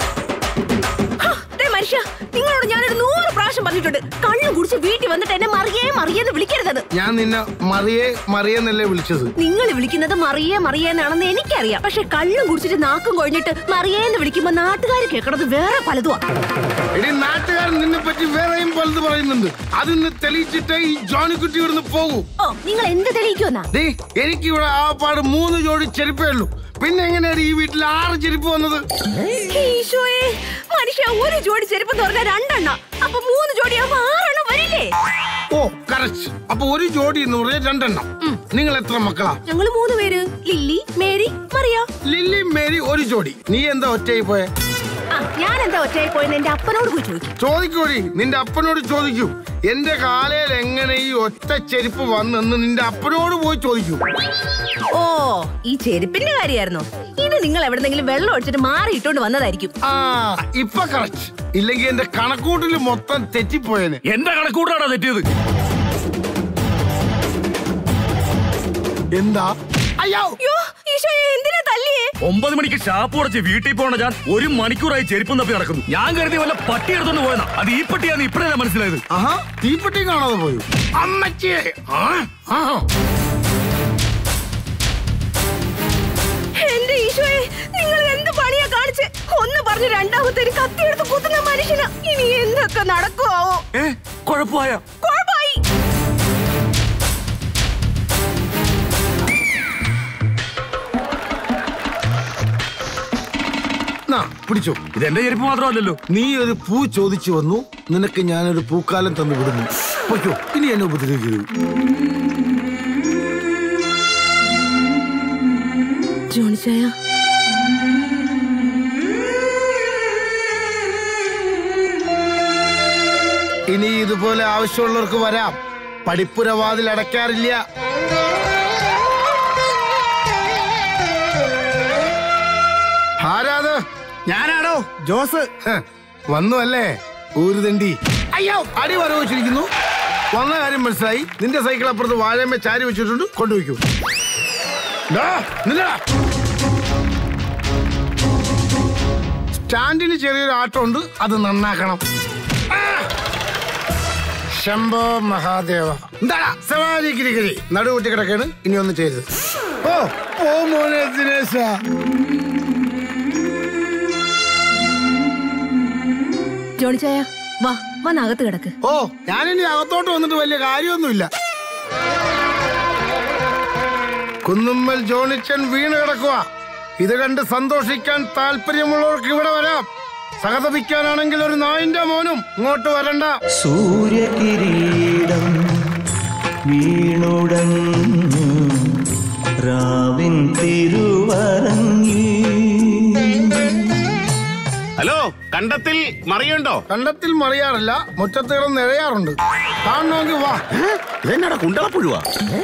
മനുഷ്യ, നിങ്ങളോട് ഞാനൊരു നൂറ് പ്രാവശ്യം പറഞ്ഞിട്ടുണ്ട്, കണ്ണും കുടിച്ച് വീട്ടിൽ വന്നിട്ട് എന്നെ മറിയേ മറിയെന്ന് വിളിക്കരുത്. ഞാൻ നിന്നെ മറിയേ മറിയെന്നല്ലേ വിളിച്ചത്? നിങ്ങൾ വിളിക്കുന്നത് മറിയേ മറിയെന്നാണെന്ന് എനിക്കറിയാം. പക്ഷെ കള്ളും കുടിച്ചിട്ട് നാക്കും കൊഴിഞ്ഞിട്ട് മറിയേന്ന് വിളിക്കുമ്പോ നാട്ടുകാർ കേൾക്കണത് വേറെ പലതുവാ. എടി, നാട്ടുകാരൻ നിന്നെ പറ്റി വേറെയും പലത് പറയുന്നുണ്ട്. അതിന്ന് തെളിയിച്ചിട്ടേ ഈ ജോണിക്കുട്ടി ഇവിടുന്ന് പോകൂ. ഓ, നിങ്ങൾ എന്ത് തെളിയിക്കുമെന്നാ? എനിക്കിവിടെ ആ പാട് മൂന്ന് ജോഡി ചെരുപ്പേ ഉള്ളൂ. പിന്നെ എങ്ങനെയാണ് ഈ വീട്ടിൽ ആറ് ചെരുപ്പ് വന്നത്? മനുഷ്യ, ഒരു ജോഡി ചെരുപ്പ് എന്ന് പറഞ്ഞാൽ രണ്ടെണ്ണം, അപ്പൊ മൂന്ന് ജോഡി ആവുമ്പോ ആറെണ്ണം വരില്ലേ? ഓ കറക്റ്റ്. അപ്പൊ ഒരു ജോഡി എന്ന് പറഞ്ഞാൽ രണ്ടെണ്ണം. നിങ്ങൾ എത്ര മക്കളാ? ഞങ്ങള് മൂന്ന് പേര്, Lilly, Mary, Mariya. Lilly, Mary ഒരു ജോഡി. നീ എന്താ ഒറ്റയായി പോയെ? ഞാൻ എന്താ ഒറ്റയായി പോയെന്ന് എന്റെ അപ്പനോട് പോയി ചോദിക്കും. ചോദിക്കോടി, നിന്റെ അപ്പനോട് ചോദിക്കൂ. എന്റെ കാലയിൽ എങ്ങനെ ഈ ഒറ്റ ചെരുപ്പ് വന്നെന്ന് നിന്റെ അപ്പനോട് പോയി ചോദിക്കൂ. ഓ, ഈ ചെരുപ്പിന്റെ കാര്യമായിരുന്നു. ഇത് നിങ്ങൾ എവിടെന്നെങ്കിലും വെള്ളം ഒഴിച്ചിട്ട് മാറിയിട്ടോണ്ട് വന്നതായിരിക്കും. ആ, ഇപ്പൊ കറക്റ്റ്. ഇല്ലെങ്കിൽ എന്റെ കണക്കൂട്ടില് മൊത്തം തെറ്റിപ്പോയേനെ. എന്റെ കണക്കൂട്ടാണോ തെറ്റിയത്? എന്താ? അയ്യോ, എന്തിനാ തല്ലിയേ? ഒമ്പത് മണിക്ക് ഷാപ്പ് അടച്ച് വീട്ടിൽ പോകണ ഞാൻ ഒരു മണിക്കൂറായി ചെരുപ്പം തപ്പി നടക്കുന്നു. ഞാൻ കരുതി വല്ല പട്ടി എടുത്തോണ്ട് പോയതാ. അത് ഈ പട്ടിയാന്ന് ഇപ്പഴാ മനസ്സിലായത്. ആഹാ, തീപ്പെട്ടി കാണാതെ പോയി. അമ്മച്ചിയെ, എന്റെ ഈശോയെ, നിങ്ങൾ എന്ത് പണിയാ കാണിച്ചേ? ഒന്ന് പറഞ്ഞ് രണ്ടാമത്തെ ഒരു കത്തിയെടുത്ത് കുത്തുന്ന മനുഷ്യനാ. ഇനി എന്തൊക്കെ നടക്കുവോ? ഏ, കുഴപ്പമായ കുഴപ്പമായി. പിടിച്ചോ. ഇതെന്റെ ചെരുപ്പ് മാത്രമല്ലല്ലോ. നീ ഒരു പൂ ചോദിച്ചു വന്നു, നിനക്ക് ഞാനൊരു പൂക്കാലം തന്നു വിടുന്നു. പൊയ്ക്കോ, ഇനി എന്നെ ഉപദ്രവിക്കരുത്. ജോണിച്ചായ, ഇനി ഇതുപോലെ ആവശ്യമുള്ളവർക്ക് വരാം. പഠിപ്പുര വാതിൽ അടയ്ക്കാറില്ല. ആരാത്? ഞാനാണോ? ജോസ്. വന്നു അല്ലേ ഊരുതണ്ടി? അയ്യോ, അടി വരവച്ചിരിക്കുന്നു. വന്ന കാര്യം മനസ്സിലായി. നിന്റെ സൈക്കിൾ അപ്പുറത്ത് വാഴയമ്മ ചാരി വെച്ചിട്ടുണ്ട്, കൊണ്ടുപോയിക്കൂ. സ്റ്റാൻഡിന് ചെറിയൊരു ആട്ടം ഉണ്ട്, അത് നന്നാക്കണം. ശംഭോ മഹാദേവ. എന്താടാ സവാരി കിരികിരി നടുകൂട്ടി കിടക്കാണ്. ഇനി ഒന്നും ചെയ്തത്. ഓ ഓ മോനെ ദിനേശ. ജോണിച്ചായ, വാ വന്നകത്ത് കിടക്ക്. ഓ, ഞാനിനി അകത്തോട്ട് വന്നിട്ട് വലിയ കാര്യമൊന്നുമില്ല. കുന്നുമ്മൽ ജോണിച്ചൻ വീണ് കിടക്കുക. ഇത് കണ്ട് സന്തോഷിക്കാൻ താല്പര്യമുള്ളവർക്ക് ഇവിടെ വരാം. സഹതപിക്കാനാണെങ്കിൽ ഒരു നായിന്റെ മോനും ഇങ്ങോട്ട് വരണ്ട. സൂര്യകിരീടം വീണുടഞ്ഞു രാവിൻ തിരുവരങ്ങിൽ. ഹലോ, കണ്ടത്തിൽ മറിയുണ്ടോ? കണ്ടത്തിൽ മറിയാറില്ല, മുറ്റത്ത് കിടന്ന് നിഴയാറുണ്ട്. കാണണമെങ്കിൽ വാ. ഇതെന്നാടാ കുണ്ടളപ്പുഴുവാ?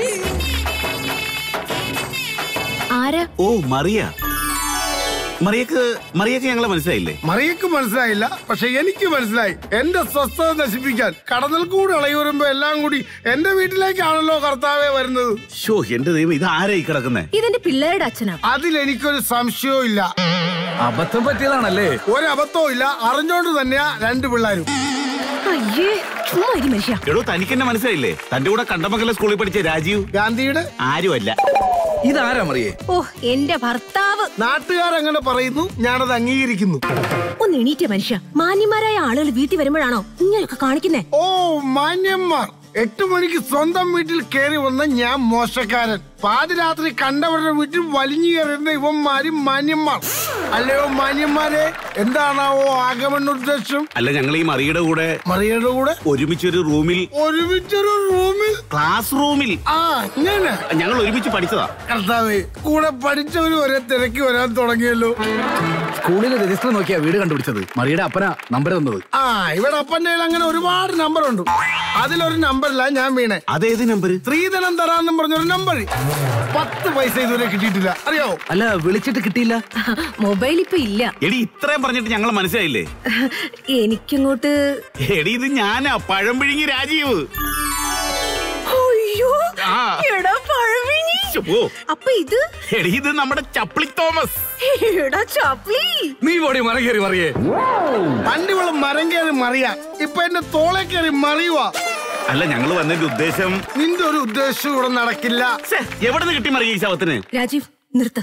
ആരാ? ഓ, മറിയ. മറിയക്ക് മറിയക്ക് ഞങ്ങളെ മനസ്സിലായില്ലേ? മറിയക്ക് മനസ്സിലായില്ല, പക്ഷെ എനിക്ക് മനസ്സിലായി. എന്റെ സ്വസ്ഥത നശിപ്പിക്കാൻ കടന്നൽ കൂടി ഇളയുമ്പോ എല്ലാം കൂടി എന്റെ വീട്ടിലേക്കാണല്ലോ കർത്താവേ വരുന്നത്. ഷോ, എന്റെ ദൈവം, ഇത് ആരായി കിടക്കുന്നേ? ഇതെന്റെ പിള്ളേരുടെ അച്ഛനാ. അതിലെനിക്കൊരു സംശയവും ഇല്ല. അബദ്ധം പറ്റിയതാണല്ലേ? ഒരു അബദ്ധവും ഇല്ല, അറിഞ്ഞോണ്ട് തന്നെയാ രണ്ട് പിള്ളേരും. അയ്യേ, ചുമ്മാ ഇരി മനുഷ്യ. എടോ, തനിക്ക് എന്നെ മനസ്സിലായില്ലേ? തന്റെ കൂടെ കണ്ടമംഗലം സ്കൂളിൽ പഠിച്ച രാജീവ് ഗാന്ധിയുടെ ആരുമല്ല. ഇതാരാ മറിയേ? ഓ, എന്റെ ഭർത്താവ്. നാട്ടുകാരങ്ങനെ പറയുന്നു, ഞാനത് അംഗീകരിക്കുന്നു. ഒന്ന് എണീറ്റ മനുഷ്യ. മാന്യന്മാരായ ആളുകൾ വീട്ടിൽ വരുമ്പോഴാണോ ഇങ്ങനെയൊക്കെ കാണിക്കുന്നേ? ഓ, മാന്യന്മാർ. എട്ടു മണിക്ക് സ്വന്തം വീട്ടിൽ കയറി വന്ന ഞാൻ മോശക്കാരൻ. പാതിരാത്രി കണ്ടവരുടെ വീട്ടിൽ വലിഞ്ഞു കയറുന്ന ഇവന്മാരും മാന്യന്മാർ. അല്ലയോ മാന്യന്മാരെ, എന്താണാവോ ആഗമന ഉദ്ദേശം? അല്ല, ഞങ്ങൾ ഈ മറിയുടെ കൂടെ മറിയുടെ കൂടെ ഒരുമിച്ചൊരു റൂമിൽ ഒരുമിച്ചൊരു റൂമിൽ ക്ലാസ് റൂമിൽ ആ ഇങ്ങനെ ഞങ്ങൾ ഒരുമിച്ച് പഠിച്ചതാ. കർത്താവേ, കൂടെ പഠിച്ചവര് ഒരേ തിരക്കി വരാൻ തുടങ്ങിയല്ലോ. സ്കൂളിലെ രജിസ്റ്റർ നോക്കിയാ വീട് കണ്ടുപിടിച്ചത്. മറിയുടെ അപ്പനാ നമ്പർ തന്നത്. ആ, ഇവിടെ അപ്പന്റെ കയ്യിൽ അങ്ങനെ ഒരുപാട് നമ്പർ ഉണ്ട്. അതിലൊരു നമ്പറില്ല ഞാൻ വീണേ. അതേത് നമ്പർ? സ്ത്രീധനം തരാന്നും പറഞ്ഞൊരു നമ്പർ. പത്ത് പൈസ ഇതുവരെ കിട്ടിയിട്ടില്ല, അറിയാവോ? അല്ല, വിളിച്ചിട്ട് കിട്ടിയില്ല. മൊബൈൽ ഇപ്പൊ ഇല്ല. എടി, ഇത്രയും പറഞ്ഞിട്ട് ഞങ്ങളെ മനസ്സിലായില്ലേ? എനിക്കിങ്ങോട്ട്. എടി, ഇത് ഞാനാ പഴംപിഴുങ്ങി രാജീവ്. അയ്യോ, എടാ പഴമിനി. അപ്പൊ ഇത്? എടി, ഇത് നമ്മുടെ ചപ്ലി തോമസ്. എടാ ചപ്ലി, നീ പോടി മരം കയറി മറിയേ. പണ്ടിവള് മരം കയറി മറിയാ, ഇപ്പൊ എന്റെ തോളെ കയറി മറിയുവാ. അല്ല, ഞങ്ങള് വന്നതിന്റെ ഉദ്ദേശം. നിന്റെ ഒരു ഉദ്ദേശം ഇവിടെ നടക്കില്ല. എവിടെ നിന്ന് കിട്ടി മറിയ ഈ ശവത്തിന്? രാജീവ്, നിർത്ത്.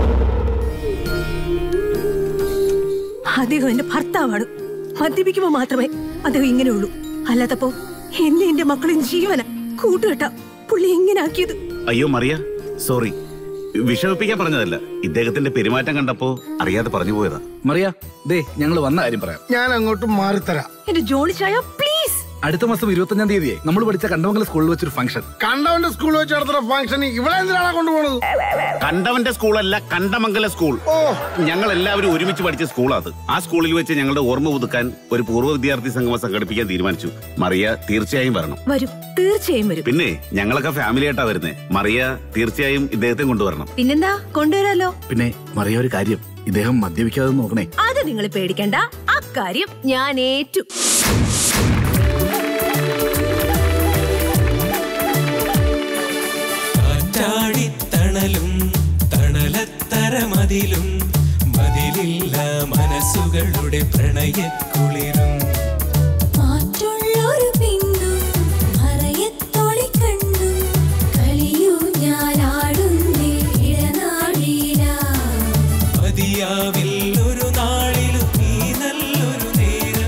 അദ്ദേഹം എന്റെ ഭർത്താവാണ്. മദ്യപിക്കുമ്പോ മാത്രമേ അദ്ദേഹം ഇങ്ങനെയുള്ളൂ. അല്ലാത്തപ്പോ എന്നെ എന്റെ മക്കളും ജീവന കൂട്ടുകെട്ട പുള്ളി ഇങ്ങനെ ആക്കിയത്. അയ്യോ മറിയ, സോറി. വിഷമിപ്പിക്കാൻ പറഞ്ഞതല്ല, ഇദ്ദേഹത്തിന്റെ പെരുമാറ്റം കണ്ടപ്പോ അറിയാതെ പറഞ്ഞു പോയതാ. മറിയ, ദേ ഞങ്ങൾ വന്ന കാര്യം പറയാം. ഞാൻ അങ്ങോട്ട് മാറിത്തരാം. എന്റെ ജോണി ചായ പ്ലീസ്. അടുത്ത മാസം ഇരുപത്തഞ്ചാം തീയതിയെ നമ്മൾ പഠിച്ച കണ്ടമംഗലം സ്കൂളിൽ വെച്ചൊരു ഫംഗ്ഷൻ. കണ്ടവന്റെ സ്കൂളിൽ വെച്ച് നടത്തുന്ന ഫംഗ്ഷൻ ഇവിടെ എന്തിനാണ് കൊണ്ടുപോകുന്നത്? കണ്ടവന്റെ സ്കൂളല്ല, കണ്ടമംഗല സ്കൂൾ. ഓ, ഞങ്ങൾ എല്ലാവരും ഒരുമിച്ച് പഠിച്ച സ്കൂളാ അത്. ആ സ്കൂളിൽ വെച്ച് ഞങ്ങളുടെ ഓർമ്മ പുതുക്കാൻ ഒരു പൂർവ്വ വിദ്യാർത്ഥി സംഗമം സംഘടിപ്പിക്കാൻ തീരുമാനിച്ചു. മറിയ തീർച്ചയായും വരണം. വരും, തീർച്ചയായും വരും. പിന്നെ ഞങ്ങളൊക്കെ ഫാമിലി ആയിട്ടാ വരുന്നേ. മറിയ തീർച്ചയായും ഇദ്ദേഹത്തെ കൊണ്ടുവരണം. പിന്നെന്താ, കൊണ്ടുവരാലോ. പിന്നെ മറിയ, ഒരു കാര്യം, ഇദ്ദേഹം മദ്യപിക്കാതെ നോക്കണേ. അത് നിങ്ങൾ പേടിക്കണ്ട, അക്കാര്യം ഞാൻ ഏറ്റു. തണലും തണലത്തരമതിലും മതിലില്ല മനസ്സുകളുടെ പ്രണയക്കുളിരും മാറ്റുള്ളൊരു പിന്നും മറയത്തോളി കണ്ണും കളിയൂ ഞാനാടുന്നേ ഇടനാഴില മതിയാവിൽ ഒരു നാളിലും നീ നല്ലൊരു നേരം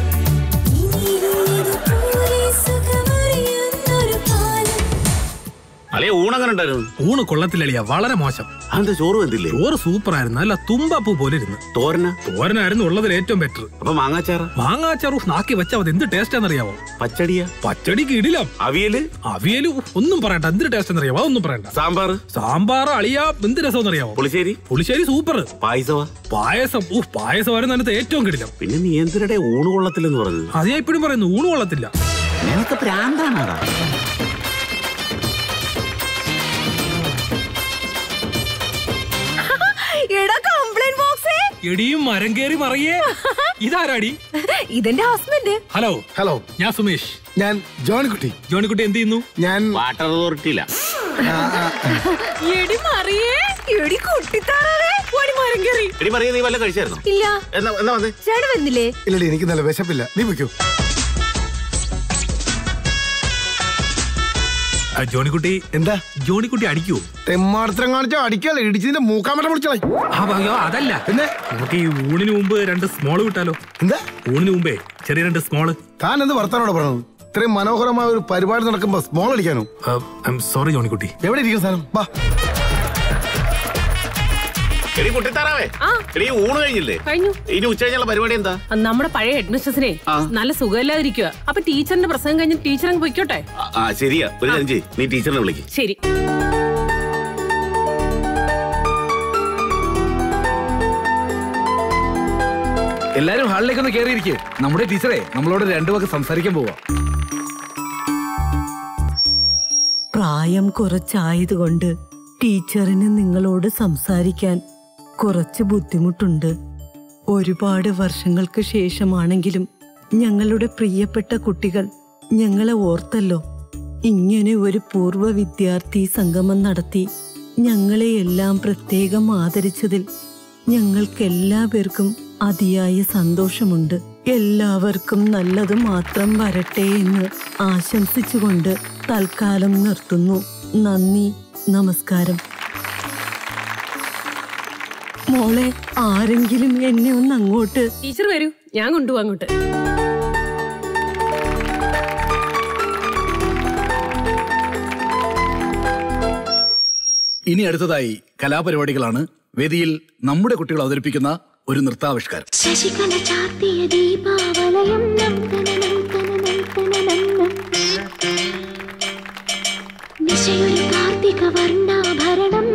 സുഖമറിയുന്നൊരു കാലം. അല്ലേ, ഊണങ്ങനെ ഉണ്ടായിരുന്നു? ഊണ് കൊള്ളത്തില്ലളിയ, വളരെ മോശം. അതെന്താ, ചോറ് വെന്തില്ലേ? ചോറ് സൂപ്പർ ആയിരുന്നു, അല്ല തുമ്പപ്പൂ പോലെ ഇരുന്ന്. തോരന തോരനായിരുന്നു ഉള്ളതിൽ ഏറ്റവും ബെറ്റർ. അപ്പൊ മാങ്ങാച്ചാറ മാങ്ങാച്ചാറു നാക്കി വെച്ചാൽ അത് എന്ത് ടേസ്റ്റ് ആണെന്നറിയാവോ? പച്ചടിയ പച്ചടിക്ക് ഇടിലാം. അവിയല് അവിയല് ഒന്നും പറയണ്ട, എന്ത് ടേസ്റ്റ് എന്നറിയാവോ? അതൊന്നും പറയണ്ട. സാമ്പാർ സാമ്പാർ അളിയാ എന്ത് രസം അറിയാവോ? പുളിശ്ശേരി പുളിശ്ശേരി സൂപ്പർ. പായസവാ പായസം ഊഹ് പായസമായിരുന്നു അതിനകത്ത് ഏറ്റവും കിടിലം. പിന്നെ നീ എന്തിനടെ ഊണ് കൊള്ളത്തില്ലെന്ന് പറഞ്ഞു? അത് ഞാൻ ഇപ്പോഴും പറയുന്നു, ഊണ് കൊള്ളത്തില്ല. നിനക്ക് പ്രാന്താണാടാ. എടിയും മരം കയറി മറിയേ. ഇതാരാടി? ഇതെന്റെ ഹസ്ബൻഡ്. ഹലോ ഹലോ, ഞാൻ സുമേഷ്. ഞാൻ ജോണിക്കുട്ടി. ജോണിക്കുട്ടി എന്ത് ചെയ്യുന്നു? ഞാൻ വാട്ടർ അതോറിറ്റിയില്ല. എടി മറിയേ, എടി കുട്ടിത്താറേ, ഓടി മരം കയറി. എടി മറിയ, നീ വല്ല കഴിച്ചായിരുന്നോ? ഇല്ല. എന്നാ എന്നാ വന്നേ? ചേട്ടൻ വന്നില്ലേ? ഇല്ലടി, എനിക്ക് നല്ല വിശപ്പില്ല, നീ വെക്കൂ. ജോണിക്കുട്ടി എന്താ? ജോണിക്കുട്ടി അടിക്കുവോ? തെമ്മാടത്തരം കാണിച്ചോ? അടിക്കല്ലേ, ഇടിച്ചതിന്റെ മൂക്കാമറ്റ പൊളിച്ചോളാം. അതല്ല, നമുക്ക് ഈ ഊണിന് മുമ്പ് രണ്ട് സ്മോള് വിട്ടാലോ? എന്താ? ഊണിന് മുമ്പേ ചെറിയ രണ്ട് സ്മോള്. താൻ എന്ത് വർത്താനോട് പറഞ്ഞത്? ഇത്രയും മനോഹരമായ ഒരു പരിപാടി നടക്കുമ്പോ സ്മോൾ അടിക്കാനോ? സോറി ജോണിക്കുട്ടി. എവിടെ ഇരിക്കും സാധനം? വാ. എടി കുട്ടിത്താറാവേ, എടി ഊണ് കഴിഞ്ഞില്ലേ? കഴിഞ്ഞു. ഇനി ഉച്ച കഴിഞ്ഞുള്ള പരിപാടി എന്താ? നമ്മുടെ പഴയ ഹെഡ് മിസ്ട്രസിനെ നല്ല സുഖമില്ലാതിരിക്കുക. അപ്പൊ ടീച്ചറിന്റെ പ്രസംഗം കഴിഞ്ഞ് ടീച്ചർ അങ്ങ് പൊയ്ക്കോട്ടെ. ആ ശരിയാ, ഒരു കാര്യം ചെയ്യ്, നീ ടീച്ചറിനെ വിളിക്കും. ശരി. എല്ലാരും ഹാളിലേക്ക് ഒന്ന് കയറിയിരിക്കേ. നമ്മുടെ ടീച്ചറെ നമ്മളോട് രണ്ടു വാക്ക് സംസാരിക്കാൻ പോവാ. പ്രായം കുറച്ചായതുകൊണ്ട് ടീച്ചറിന് നിങ്ങളോട് സംസാരിക്കാൻ കുറച്ച് ബുദ്ധിമുട്ടുണ്ട്. ഒരുപാട് വർഷങ്ങൾക്ക് ശേഷമാണെങ്കിലും ഞങ്ങളുടെ പ്രിയപ്പെട്ട കുട്ടികൾ ഞങ്ങളെ ഓർത്തല്ലോ. ഇങ്ങനെ ഒരു പൂർവ്വ വിദ്യാർത്ഥി സംഗമം നടത്തി ഞങ്ങളെ എല്ലാം പ്രത്യേകം ആദരിച്ചതിൽ ഞങ്ങൾക്കെല്ലാവർക്കും അതിയായ സന്തോഷമുണ്ട്. എല്ലാവർക്കും നല്ലത് മാത്രം വരട്ടെ എന്ന് ആശംസിച്ചുകൊണ്ട് തൽക്കാലം നിർത്തുന്നു. നന്ദി, നമസ്കാരം. മോളെ, ആരെങ്കിലും എന്നെ ഒന്ന് അങ്ങോട്ട്. ടീച്ചർ വരൂ, ഞാൻ കൊണ്ടുപോവാ അങ്ങോട്ട്. ഇനി അടുത്തതായി കലാപരിപാടികളാണ്. വേദിയിൽ നമ്മുടെ കുട്ടികൾ അവതരിപ്പിക്കുന്ന ഒരു നൃത്താവിഷ്കാരം. ശശികല ചാർത്തിയ ദീപാവലയം നിശയൊരു കാർത്തിക വർണ്ണാഭരണം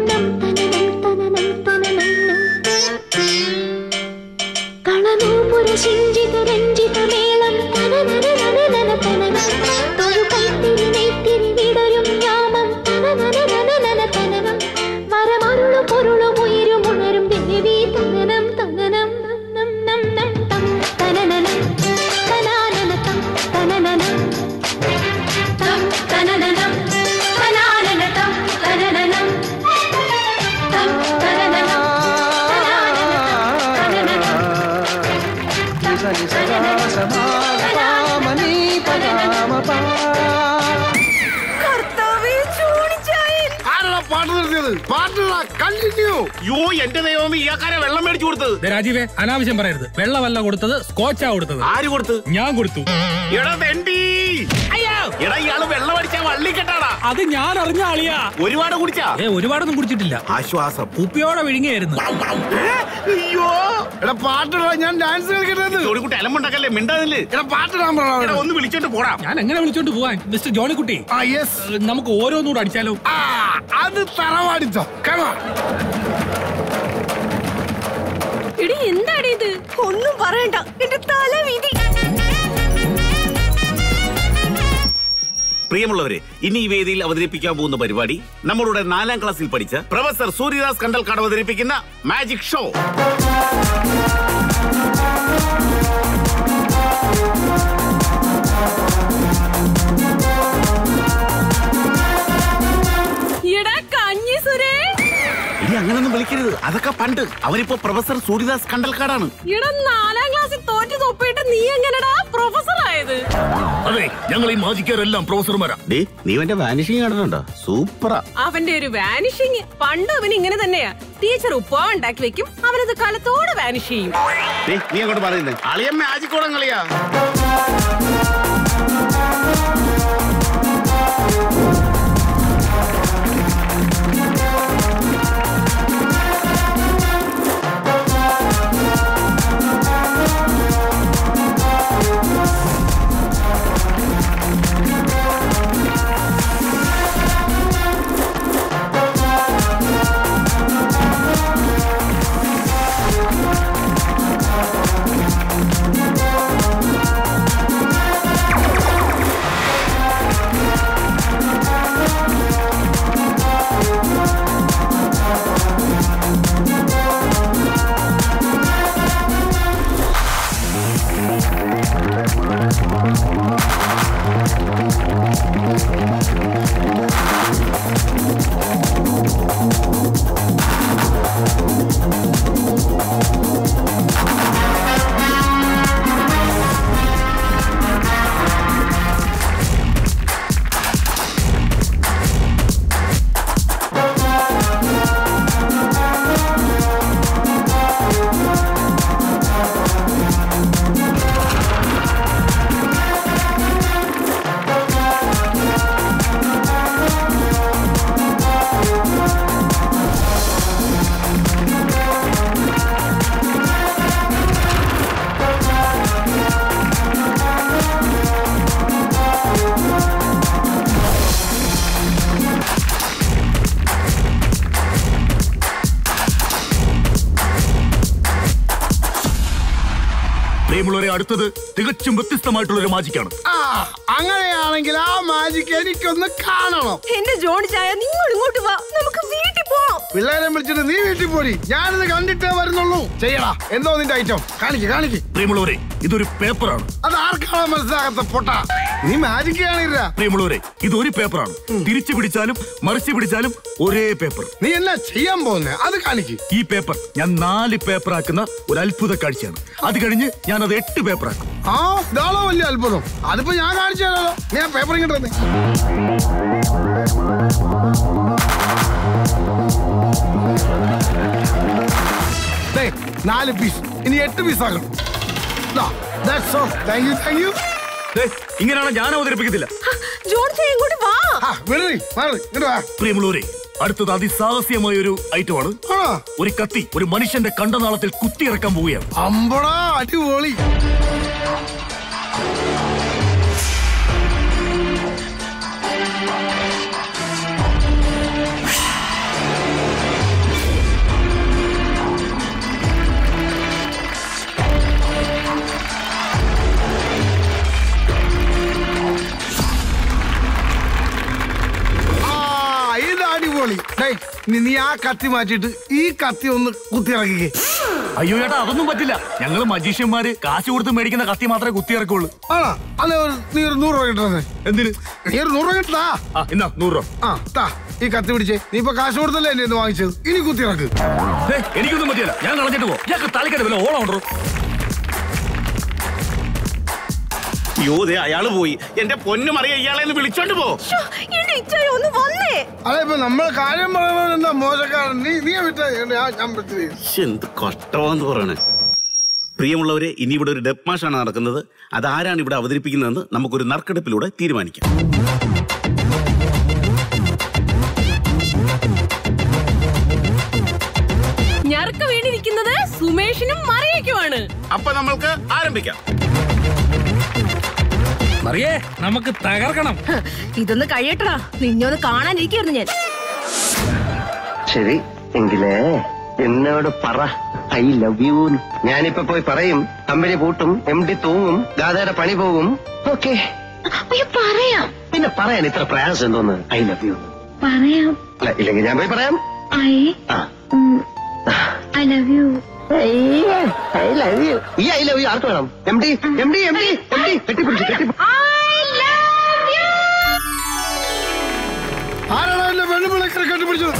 കളനൂപുര ശിഞ്ചിത രഞ്ജിത മേളം തൊഴു കൈത്തിരി നെയ്ത്തിരി വിടരും യാമം മരമരുളു പൊരുളും ഉയരും ഉണരും ദേവി തനനം തനനം എന്റെ ദൈവം ഇയാക്കാരെ വെള്ളം മേടിച്ചു കൊടുത്തത്. രാജീവേ, അനാവശ്യം പറയരുത്. വെള്ളമല്ല കൊടുത്തത്, സ്കോച്ചാ കൊടുത്തത്. ആര് കൊടുത്തു? ഞാൻ കൊടുത്തു. എടാ തെണ്ടി, എടാ ഇയാള് വെള്ളം അടിച്ചാ വള്ളിക്കെട്ടാടാ. അത് ഞാൻ അറിഞ്ഞ ആളിയാ. ഒരുപാട് കുടിച്ചാ? ഏ, ഒരുപാടൊന്നും കുടിച്ചിട്ടില്ല. ആശ്വാസം. കുപ്പിയോടെ വിഴുങ്ങിയായിരുന്നു. അയ്യോ, എടാ പാട്ടിടാ, ഞാൻ ഡാൻസ് കളിക്കട്ടെ. ജോണിക്കുട്ടി അലമ്പുണ്ടാക്കല്ലേ, മിണ്ടാതില്ലേ? എടാ പാട്ടിടാൻ പറ. ഒന്ന് വിളിച്ചോണ്ട് പോടാ. ഞാൻ എങ്ങനെ വിളിച്ചോണ്ട് പോവാൻ? മിസ്റ്റർ ജോണിക്കുട്ടി, നമുക്ക് ഓരോന്നുകൂടെ അടിച്ചാലോ? അത് തറവാടിച്ചോ. എടി എന്താടി ഇത്? ഒന്നും പറയണ്ട, എന്റെ തല വീതി. പ്രിയമുള്ളവരെ, ഇനി ഈ വേദിയിൽ അവതരിപ്പിക്കാൻ പോകുന്ന പരിപാടി നമ്മളുടെ നാലാം ക്ലാസ്സിൽ പഠിച്ച പ്രൊഫസർ സൂര്യദാസ് കണ്ടൽക്കാട് അവതരിപ്പിക്കുന്ന മാജിക് ഷോ. അങ്ങനൊന്നും വിളിക്കരുത്, അതൊക്കെ പണ്ട്. അവനിപ്പോ പ്രൊഫസർ സൂര്യദാസ് കണ്ടൽക്കാടാണ്. നാലാം ക്ലാസ്സിൽ തോറ്റു തൊപ്പിട്ട് നീ എങ്ങനെടാ പ്രൊഫസർ ആയത്? അതെ, ഞങ്ങൾ ഈ മാജിക്കാരെല്ലാം പ്രൊഫസർമാരാ. നീ അവന്റെ വാനിഷിംഗ് കണ്ടിട്ടുണ്ടോ? സൂപ്പറാ. അവന്റെ ഒരു വാനിഷിംഗ് പണ്ട് അവൻ ഇങ്ങനെ തന്നെയാ. ടീച്ചർ ഉപ്പാ ഉണ്ടാക്കി വെക്കും, അവനത് കാലത്തോടെ വാനിഷ് ചെയ്യും. നീ അങ്ങോട്ട് പറയുന്നേ, അളിയൻ മാജിക്കോളം കളിയാ. പ്രിയമുള്ളവരെ, അടുത്തത് തികച്ചും വ്യത്യസ്തമായിട്ടുള്ള ഒരു മാജിക്കാണ്. ആ അങ്ങനെയാണെങ്കിൽ ആ മാജിക് എനിക്കൊന്ന് കാണണം. എന്റെ ജോണി ചായ, നിങ്ങൾ ഇങ്ങോട്ട് വാ, നമുക്ക് വീട്ടിൽ പോവാം. പിള്ളേരെ വിളിച്ചിട്ട് നീ വീട്ടിൽ പോടി, ഞാനിത് കണ്ടിട്ടേ വരുന്നുള്ളൂ. ചെയ്യടാ, എന്തോ നിന്റെ ഐറ്റം കാണിക്ക് കാണിക്ക്. പ്രിയമുള്ളവരെ, ഇതൊരു പേപ്പറാണ്. അത് ആർക്കാണ് മനസ്സിലാകാത്ത പൊട്ട? നീ മാജിക് കാണില്ല. പ്രിയമുള്ളവരെ, ഇതൊരു പേപ്പറാണ്. തിരിച്ചു പിടിച്ചാലും മറിച്ചു പിടിച്ചാലും ഒരേ പേപ്പർ. നീ എന്നാ ചെയ്യാൻ പോകുന്നേ അത് കാണിക്ക്. ഈ പേപ്പർ ഞാൻ നാല് പേപ്പർ ആക്കുന്ന ഒരു അത്ഭുത കാഴ്ചയാണ്. അത് കഴിഞ്ഞ് ഞാൻ അത് എട്ട് പേപ്പർ ആക്കും. ആ ഇതാണോ വലിയ അത്ഭുതം? അതിപ്പോ ഞാൻ കാണിച്ചു തരാലോ. ഞാൻ പേപ്പർ ഇങ്ങോട്ട് തന്നെ. നാല് പീസ്, ഇനി എട്ട് പീസ് ആക്കണം. ഇങ്ങനെയാണ് ഞാൻ അവതരിപ്പിക്കത്തില്ല. പ്രിയമുള്ളവരെ, അടുത്തത് അതിസാഹസ്യമായ ഒരു ഐറ്റമാണ്. ഒരു കത്തി ഒരു മനുഷ്യന്റെ കണ്ടനാളത്തിൽ കുത്തിയിറക്കാൻ പോവുകയാണ്. അമ്പടാ, അടിപൊളി. നീ ആ കത്തി മാറ്റിട്ട് ഈ കത്തി ഒന്ന് കുത്തിയിറക്കിക്കേ. അയ്യോ ചേട്ടാ, അതൊന്നും പറ്റില്ല. ഞങ്ങള് മജീഷ്യന്മാര് കാശ് കൊടുത്ത് മേടിക്കുന്ന കത്തി മാത്രമേ കുത്തിയിറക്കുള്ളൂ. ആണോ? അതെ, നീ ഒരു നൂറ് രൂപ കിട്ടുന്നത്. എന്തിന്? നീ ഒരു നൂറ് രൂപ കിട്ടാ. എന്നാ നൂറ് രൂപ. ആ താ, ഈ കത്തി പിടിച്ചേ. നീ ഇപ്പൊ കാശ് കൊടുത്തല്ലേ എന്നെ വാങ്ങിച്ചത്, ഇനി കുത്തിയിറക്ക്. എനിക്കൊന്നും പറ്റില്ല, ഞാൻ കളഞ്ഞിട്ട് പോ. ഞങ്ങൾക്ക് തലക്കര വല്ല ഓളം ഉണ്ടോ? അയ്യോ, അയാള് പോയി. എന്റെ പൊന്നു മറിയ, ഇയാളെ ഒന്ന് വിളിച്ചോണ്ട് പോ. അതെ, ഇപ്പൊ നമ്മളെ കാര്യം പറയുന്നത് എന്താ മോശക്കാരൻ? നീ നീ വിട്ട എന്ത് കഷ്ടമാന്ന് പറയണേ. പ്രിയമുള്ളവരെ, ഇനി ഇവിടെ ഒരു ഡെപ്പ് മാഷാണ് നടക്കുന്നത്. അതാരാണ് ഇവിടെ അവതരിപ്പിക്കുന്നതെന്ന് നമുക്കൊരു നറുക്കെടുപ്പിലൂടെ തീരുമാനിക്കാം. ഞറുക്ക് വീണിരിക്കുന്നത് സുമേഷിനും മറിയയ്ക്കുമാണ്. അപ്പൊ നമ്മൾക്ക് ആരംഭിക്കാം. മറിയേ, നമുക്ക് തകർക്കണം. ഇതൊന്ന് കഴിയട്ടാ, നിന്നൊന്ന് കാണാനിരിക്കായിരുന്നു ഞാൻ. ശരി എങ്കിലേ എന്നോട് പറ ഐ ലവ് യു. ഞാനിപ്പോ പോയി പറയും, കമ്പനി പൂട്ടും, എം ഡി തൂങ്ങും, ദാദയുടെ പണി പോകും. ഓക്കെ പറയാം. പിന്നെ പറയാൻ ഇത്ര പ്രയാസം എന്തോന്ന്? ഐ ലവ് യു പറയാം. ഇല്ലെങ്കിൽ ഞാൻ പോയി പറയാം. I I love you. I love you. ഈ ഐ ലവ് യു ആർക്ക് വേണം? M D M D M D M D കെട്ടിപ്പിടിച്ചു കെട്ടി. ആരാണ് എന്റെ പെണ്ണുപിള്ളേരെ കെട്ടിപ്പിടിച്ചത്?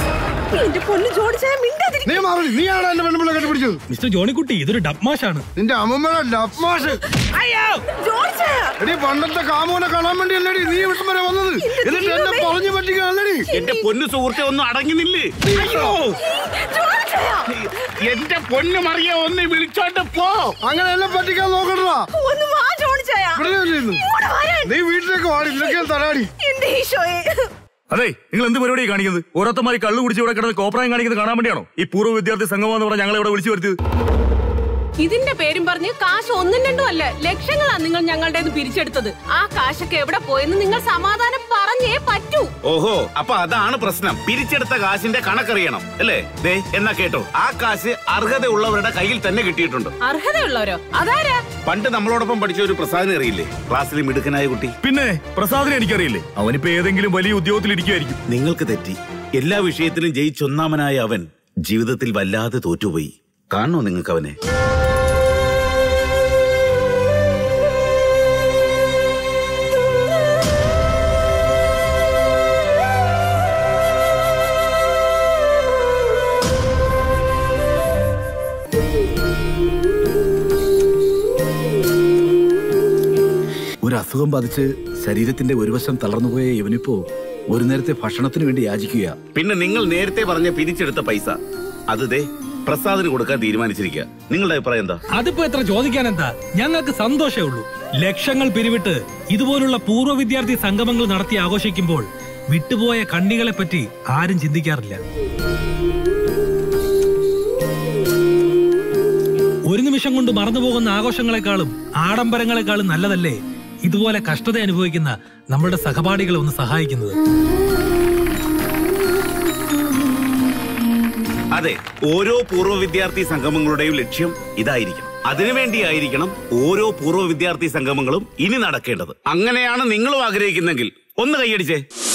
മിസ്റ്റർ ജോണിക്കുട്ടി, ഇതൊരു ഡബ്മാഷാണ്. നിന്റെ അമ്മമ്മയുടെ ഡബ്മാഷ്. എടി, പണ്ടത്തെ കാമോനെ കാണാൻ വേണ്ടി അല്ലടി നീ വിട്ടം വരെ വന്നത്. എന്നിട്ട് എന്നെ പറഞ്ഞു പറ്റിക്കല്ലടി. എന്റെ പൊന്നു സുഹൃത്തെ, ഒന്നും അടങ്ങുന്നില്ലേ? എന്റെ പൊന്നു മറിയ, ഒന്ന് വിളിച്ചോണ്ട് പോ. അങ്ങനെ എല്ലാം പറ്റിക്കാൻ നോക്കണ്ടാ. നീ വീട്ടിലേക്ക് വാടി, ഇല്ലെങ്കിൽ തരാടി. അതെ, നിങ്ങൾ എന്ത് പരിപാടി കാണിക്കുന്നത്? ഓരോരുത്തമാരി കള്ളു കുടിച്ച് ഇവിടെ കിടന്ന് കോപ്രായം കാണിക്കുന്നത് കാണാൻ വേണ്ടിയാണോ ഈ പൂർവ്വ വിദ്യാർത്ഥി സംഗമം എന്ന് പറഞ്ഞാൽ ഞങ്ങളെ ഇവിടെ വിളിച്ചു വരുത്തിയത്? ഇതിന്റെ പേരും പറഞ്ഞ് കാശ് ഒന്നും രണ്ടും അല്ല, ലക്ഷങ്ങളാണ് നിങ്ങൾ ഞങ്ങളുടെ പിരിച്ചെടുത്തത്. ആ കാശൊക്കെ എവിടെ പോയെന്ന് നിങ്ങൾ സമാധാനം പറഞ്ഞേ പറ്റൂ. ഓഹോ, അപ്പൊ അതാണ് പ്രശ്നം. പിരിച്ചെടുത്ത കാശിന്റെ കണക്കറിയണം അല്ലേ? ദേ, എന്നാ കേട്ടോ, ആ കാശ് അർഹതയുള്ളവരുടെ കയ്യിൽ തന്നെ കിട്ടിയിട്ടുണ്ട്. അർഹതയുള്ളവരോ? അതാരാ? പണ്ട് നമ്മളോടൊപ്പം പഠിച്ച ഒരു പ്രസാദിനെ അറിയില്ലേ? ക്ലാസ്സിൽ മിടുക്കനായ കുട്ടി. പിന്നെ പ്രസാദിനെ എനിക്കറിയില്ലേ? അവനിപ്പോ ഏതെങ്കിലും വലിയ ഉദ്യോഗത്തിൽ ഇരിക്കുമായിരിക്കും. നിങ്ങൾക്ക് തെറ്റി. എല്ലാ വിഷയത്തിലും ജയിച്ചൊന്നാമനായ അവൻ ജീവിതത്തിൽ വല്ലാതെ തോറ്റുപോയി. കാണണോ നിങ്ങൾക്ക് അവനെ? ഒരു അസുഖം ബാധിച്ച് ശരീരത്തിന്റെ ഒരു വശം തളർന്നുപോയ ഇവനിപ്പോ ഒരു നേരത്തെ ഭക്ഷണത്തിന് വേണ്ടി യാചിക്കുക. പിന്നെ നിങ്ങൾ നേരത്തെ പറഞ്ഞ പിരിച്ചെടുത്ത പൈസ അത് ദേ പ്രസാദിന് കൊടുക്കാൻ തീരുമാനിച്ചിരിക്കുക. നിങ്ങളുടെ അഭിപ്രായം എന്താ? അതിപ്പോ എത്ര ചോദിക്കാൻ എന്താ, ഞങ്ങൾക്ക് സന്തോഷമേ ഉള്ളൂ. ലക്ഷങ്ങൾ പിരിവിട്ട് ഇതുപോലുള്ള പൂർവ്വ വിദ്യാർത്ഥി സംഗമങ്ങൾ നടത്തി ആഘോഷിക്കുമ്പോൾ വിട്ടുപോയ കണ്ണികളെ പറ്റി ആരും ചിന്തിക്കാറില്ല. ഒരു നിമിഷം കൊണ്ട് മറന്നുപോകുന്ന ആഘോഷങ്ങളെക്കാളും ആഡംബരങ്ങളെക്കാളും നല്ലതല്ലേ ഇതുപോലെ കഷ്ടത അനുഭവിക്കുന്ന നമ്മളുടെ സഹപാഠികളെ ഒന്ന് സഹായിക്കുന്നത്? അതെ, ഓരോ പൂർവ്വ വിദ്യാർത്ഥി സംഗമങ്ങളുടെയും ലക്ഷ്യം ഇതായിരിക്കണം. അതിനുവേണ്ടിയായിരിക്കണം ഓരോ പൂർവ്വ വിദ്യാർത്ഥി സംഗമങ്ങളും ഇനി നടക്കേണ്ടത്. അങ്ങനെയാണ് നിങ്ങളും ആഗ്രഹിക്കുന്നെങ്കിൽ ഒന്ന് കൈയടിച്ചേ.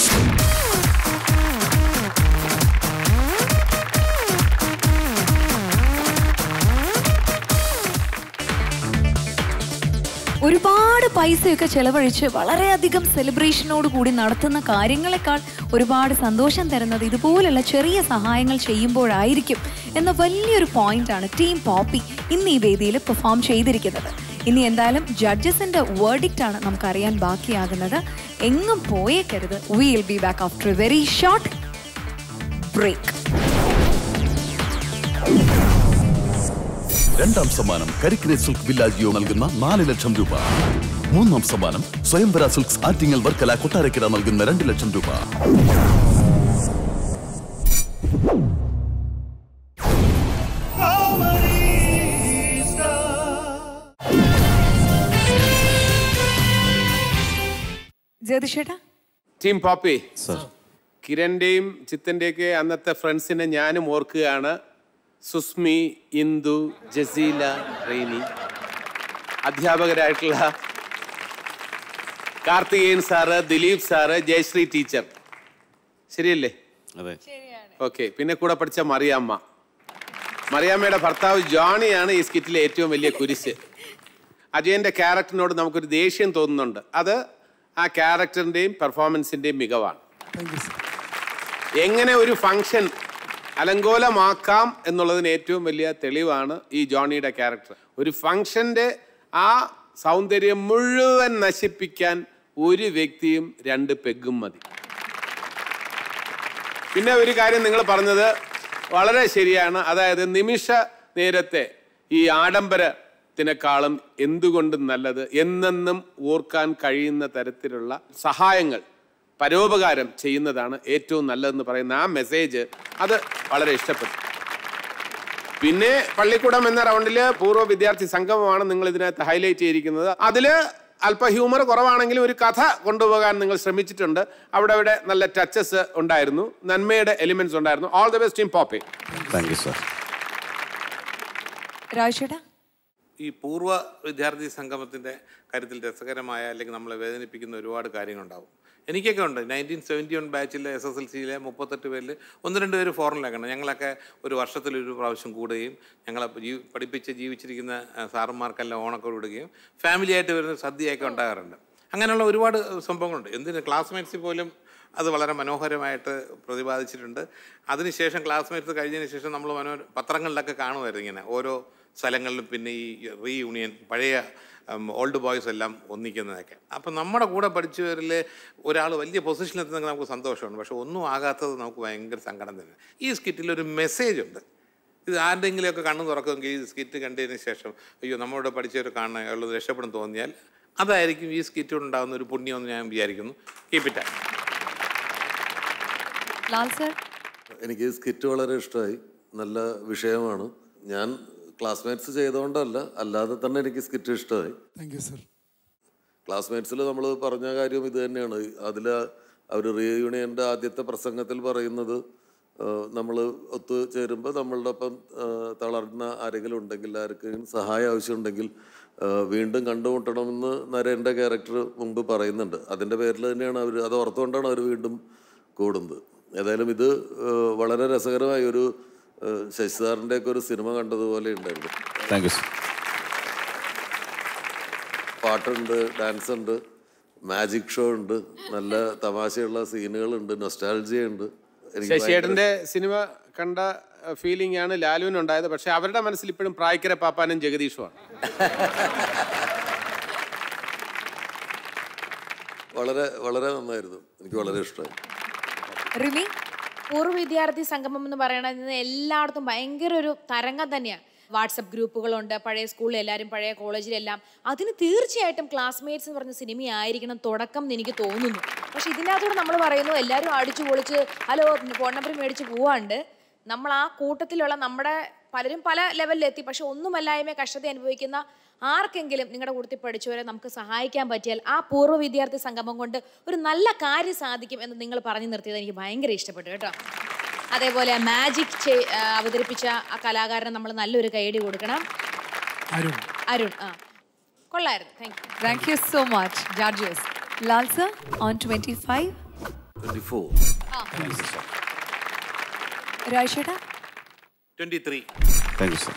ഒരുപാട് പൈസയൊക്കെ ചെലവഴിച്ച് വളരെയധികം സെലിബ്രേഷനോട് കൂടി നടത്തുന്ന കാര്യങ്ങളെക്കാൾ ഒരുപാട് സന്തോഷം തരുന്നത് ഇതുപോലുള്ള ചെറിയ സഹായങ്ങൾ ചെയ്യുമ്പോഴായിരിക്കും എന്ന വലിയൊരു പോയിന്റാണ് ടീം പോപ്പി ഇന്ന് ഈ വേദിയിൽ പെർഫോം ചെയ്തിരിക്കുന്നത്. ഇനി എന്തായാലും ജഡ്ജസിന്റെ വേർഡിക്റ്റ് ആണ് നമുക്കറിയാൻ ബാക്കിയാകുന്നത്. എങ്ങും പോയേക്കരുത്. We will be back after a very short break. രണ്ടാം സമ്മാനം കരിക്കിനെ സിൽക്ക് വില്ലാജിയോ നൽകുന്ന നാല് ലക്ഷം രൂപ. മൂന്നാം സമ്മാനം സ്വയംവര സിൽക്സ് ആറ്റിങ്ങൽ വർക്കല കൊട്ടാരക്കര നൽകുന്ന രണ്ട് ലക്ഷം രൂപ. ടീം പോപ്പി, കിരണിന്റെയും ചിത്തന്റെയൊക്കെ അന്നത്തെ ഫ്രണ്ട്സിനെ ഞാനും ഓർക്കുകയാണ്. സുസ്മി, ഇന്ദു, ജസീല, റെയ്നി, അധ്യാപകരായിട്ടുള്ള Karthikeyan sir, Dileep sir, Jayashree teacher, ശരിയല്ലേ? അതെ. ഓക്കെ. പിന്നെ കൂടെ പഠിച്ച മറിയാമ്മ. മറിയാമ്മയുടെ ഭർത്താവ് ജോണിയാണ് ഈ സ്കിറ്റിലെ ഏറ്റവും വലിയ കുരിശ്. അജയന്റെ ക്യാരക്ടറിനോട് നമുക്കൊരു ദേഷ്യം തോന്നുന്നുണ്ട്. അത് ആ ക്യാരക്ടറിന്റെയും പെർഫോമൻസിന്റെയും മികവാണ്. എങ്ങനെ ഒരു ഫംഗ്ഷൻ അലങ്കോലമാക്കാം എന്നുള്ളതിന് ഏറ്റവും വലിയ തെളിവാണ് ഈ ജോണിയുടെ ക്യാരക്ടർ. ഒരു ഫംഗ്ഷന്റെ ആ സൗന്ദര്യം മുഴുവൻ നശിപ്പിക്കാൻ ഒരു വ്യക്തിയും രണ്ട് പെഗ്ഗും മതി. പിന്നെ ഒരു കാര്യം നിങ്ങൾ പറഞ്ഞത് വളരെ ശരിയാണ്. അതായത് നിമിഷ നേരത്തെ ഈ ആഡംബരത്തിനേക്കാളും എന്തുകൊണ്ടും നല്ലത് എന്നെന്നും ഓർക്കാൻ കഴിയുന്ന തരത്തിലുള്ള സഹായങ്ങൾ, പരോപകാരം ചെയ്യുന്നതാണ് ഏറ്റവും നല്ലതെന്ന് പറയുന്ന ആ മെസ്സേജ് അത് വളരെ ഇഷ്ടപ്പെട്ടു. പിന്നെ പള്ളിക്കൂടം എന്ന റൗണ്ടില് പൂർവ്വ വിദ്യാർത്ഥി സംഗമമാണ് നിങ്ങൾ ഇതിനകത്ത് ഹൈലൈറ്റ് ചെയ്തിരിക്കുന്നത്. അതില് അല്പ ഹ്യൂമർ കുറവാണെങ്കിലും ഒരു കഥ കൊണ്ടുപോകാൻ നിങ്ങൾ ശ്രമിച്ചിട്ടുണ്ട്. അവിടെ അവിടെ നല്ല ടച്ചസ് ഉണ്ടായിരുന്നു, നന്മയുടെ എലിമെന്റ്സ് ഉണ്ടായിരുന്നു. All the best team Poppy. Thank you sir. രാജേട്ടാ, ഈ പൂർവ്വ വിദ്യാർത്ഥി സംഗമത്തിൻ്റെ കാര്യത്തിൽ രസകരമായ അല്ലെങ്കിൽ നമ്മളെ വേദനിപ്പിക്കുന്ന ഒരുപാട് കാര്യങ്ങളുണ്ടാവും. എനിക്കൊക്കെ ഉണ്ട്. നയൻറ്റീൻ സെവൻറ്റി വൺ ബാച്ചിലെ എസ് എസ് എൽ സിയിലെ മുപ്പത്തെട്ട് പേരിൽ ഒന്ന് രണ്ട് പേര് ഫോറിനിലൊക്കെ ഉണ്ട്. ഞങ്ങളൊക്കെ ഒരു വർഷത്തിലൊരു പ്രാവശ്യം കൂടുകയും ഞങ്ങളെ ജീ പഠിപ്പിച്ച് ജീവിച്ചിരിക്കുന്ന സാറന്മാർക്കെല്ലാം ഓണൊക്കെ വിടുകയും ഫാമിലിയായിട്ട് വരുന്ന സദ്യയൊക്കെ ഉണ്ടാകാറുണ്ട്. അങ്ങനെയുള്ള ഒരുപാട് സംഭവങ്ങളുണ്ട്. എന്തിന് ക്ലാസ്മേറ്റ്സിൽ പോലും അത് വളരെ മനോഹരമായിട്ട് പ്രതിപാദിച്ചിട്ടുണ്ട്. അതിനുശേഷം ക്ലാസ്മേറ്റ്സ് കഴിഞ്ഞതിന് ശേഷം നമ്മൾ മനോ പത്രങ്ങളിലൊക്കെ കാണുമായിരുന്നു ഇങ്ങനെ ഓരോ സ്ഥലങ്ങളിലും പിന്നെ ഈ റീയൂണിയൻ, പഴയ ഓൾഡ് ബോയ്സ് എല്ലാം ഒന്നിക്കുന്നതൊക്കെ. അപ്പം നമ്മുടെ കൂടെ പഠിച്ചവരിൽ ഒരാൾ വലിയ പൊസിഷനിലെത്തുന്നെങ്കിൽ നമുക്ക് സന്തോഷമുണ്ട്. പക്ഷെ ഒന്നും ആകാത്തത് നമുക്ക് ഭയങ്കര സങ്കടം തന്നെ. ഈ സ്കിറ്റിലൊരു മെസ്സേജ് ഉണ്ട്. ഇത് ആരുടെയെങ്കിലുമൊക്കെ കണ്ണു തുറക്കുമെങ്കിൽ ഈ സ്കിറ്റ് കണ്ടതിന് ശേഷം അയ്യോ നമ്മളോട് പഠിച്ചവർ കാണാൻ ഉള്ളത് രക്ഷപ്പെടും തോന്നിയാൽ അതായിരിക്കും ഈ സ്കിറ്റിലുണ്ടാകുന്ന ഒരു പുണ്യമെന്ന് ഞാൻ വിചാരിക്കുന്നു. Keep it. എനിക്ക് സ്കിറ്റ് വളരെ ഇഷ്ടമായി. നല്ല വിഷയമാണ്. ഞാൻ ക്ലാസ്മേറ്റ്സ് ചെയ്തുകൊണ്ടല്ല, അല്ലാതെ തന്നെ എനിക്ക് സ്കിറ്റ് ഇഷ്ടമായി. Thank you sir. ക്ലാസ്മേറ്റ്സിൽ നമ്മൾ പറഞ്ഞ കാര്യം ഇത് തന്നെയാണ്. അതിൽ അവർ റീയൂണിയൻ്റെ ആദ്യത്തെ പ്രസംഗത്തിൽ പറയുന്നത് നമ്മൾ ഒത്തുചേരുമ്പോൾ നമ്മളുടെ ഒപ്പം തളർന്ന ആരെങ്കിലും ഉണ്ടെങ്കിൽ, ആർക്കെങ്കിലും സഹായം ആവശ്യമുണ്ടെങ്കിൽ വീണ്ടും കണ്ടുമുട്ടണമെന്ന് നരേൻ്റെ ക്യാരക്ടർ മുമ്പ് പറയുന്നുണ്ട്. അതിൻ്റെ പേരിൽ തന്നെയാണ് അവർ, അത് ഓർത്തുകൊണ്ടാണ് അവർ വീണ്ടും കൂടുന്നത്. ഏതായാലും ഇത് വളരെ രസകരമായ ഒരു ശശി സാറിൻ്റെ ഒക്കെ ഒരു സിനിമ കണ്ടതുപോലെ ഉണ്ടായിരുന്നു. Thank you. പാട്ടുണ്ട്, ഡാൻസ് ഉണ്ട്, മാജിക് ഷോ ഉണ്ട്, നല്ല തമാശയുള്ള സീനുകളുണ്ട്, നൊസ്റ്റാൾജിയ ഉണ്ട്. ശശിയേട്ടൻ്റെ സിനിമ കണ്ട ഫീലിംഗ് ആണ് ലാലുവിനുണ്ടായത്. പക്ഷെ അവരുടെ മനസ്സിൽ ഇപ്പോഴും പ്രായ്ക്കര പാപ്പാനും ജഗദീഷുമാണ്. വളരെ വളരെ നന്നായിരുന്നു. എനിക്ക് വളരെ ഇഷ്ടമായി. പൂർവ്വ വിദ്യാർത്ഥി സംഗമം എന്ന് പറയുന്നത് എല്ലായിടത്തും ഭയങ്കര ഒരു തരംഗം തന്നെയാണ്. വാട്സപ്പ് ഗ്രൂപ്പുകളുണ്ട്, പഴയ സ്കൂളിൽ എല്ലാവരും, പഴയ കോളേജിലെല്ലാം. അതിന് തീർച്ചയായിട്ടും ക്ലാസ്മേറ്റ്സ് എന്ന് പറഞ്ഞ സിനിമയായിരിക്കണം തുടക്കം എന്ന് എനിക്ക് തോന്നുന്നു. പക്ഷെ ഇതിനകത്തൂടെ നമ്മൾ പറയുന്നു എല്ലാവരും അടിച്ചു പൊളിച്ച് ഹലോ ഫോൺ നമ്പർ മേടിച്ച് പോവാണ്ട് നമ്മൾ ആ കൂട്ടത്തിലുള്ള നമ്മുടെ പലരും പല ലെവലിലെത്തി. പക്ഷെ ഒന്നുമല്ലായ്മ കഷ്ടത അനുഭവിക്കുന്ന ആർക്കെങ്കിലും നിങ്ങളുടെ കൂട്ടത്തിൽ പഠിച്ചവരെ നമുക്ക് സഹായിക്കാൻ പറ്റിയാൽ ആ പൂർവ്വ വിദ്യാർത്ഥി സംഗമം കൊണ്ട് ഒരു നല്ല കാര്യം സാധിക്കും എന്ന് നിങ്ങൾ പറഞ്ഞു നിർത്തിയത് എനിക്ക് ഭയങ്കര ഇഷ്ടപ്പെട്ടു കേട്ടോ. അതേപോലെ മാജിക് അവതരിപ്പിച്ച ആ കലാകാരന് നമ്മൾ നല്ലൊരു കൈയടി കൊടുക്കണം. അരുൺ അരുൺ ആ കൊള്ളായിരുന്നു. Thank you. Thank you so much, judges. Lal sir, on twenty-five. twenty-four. Raisheta, twenty-three. Thank you, sir.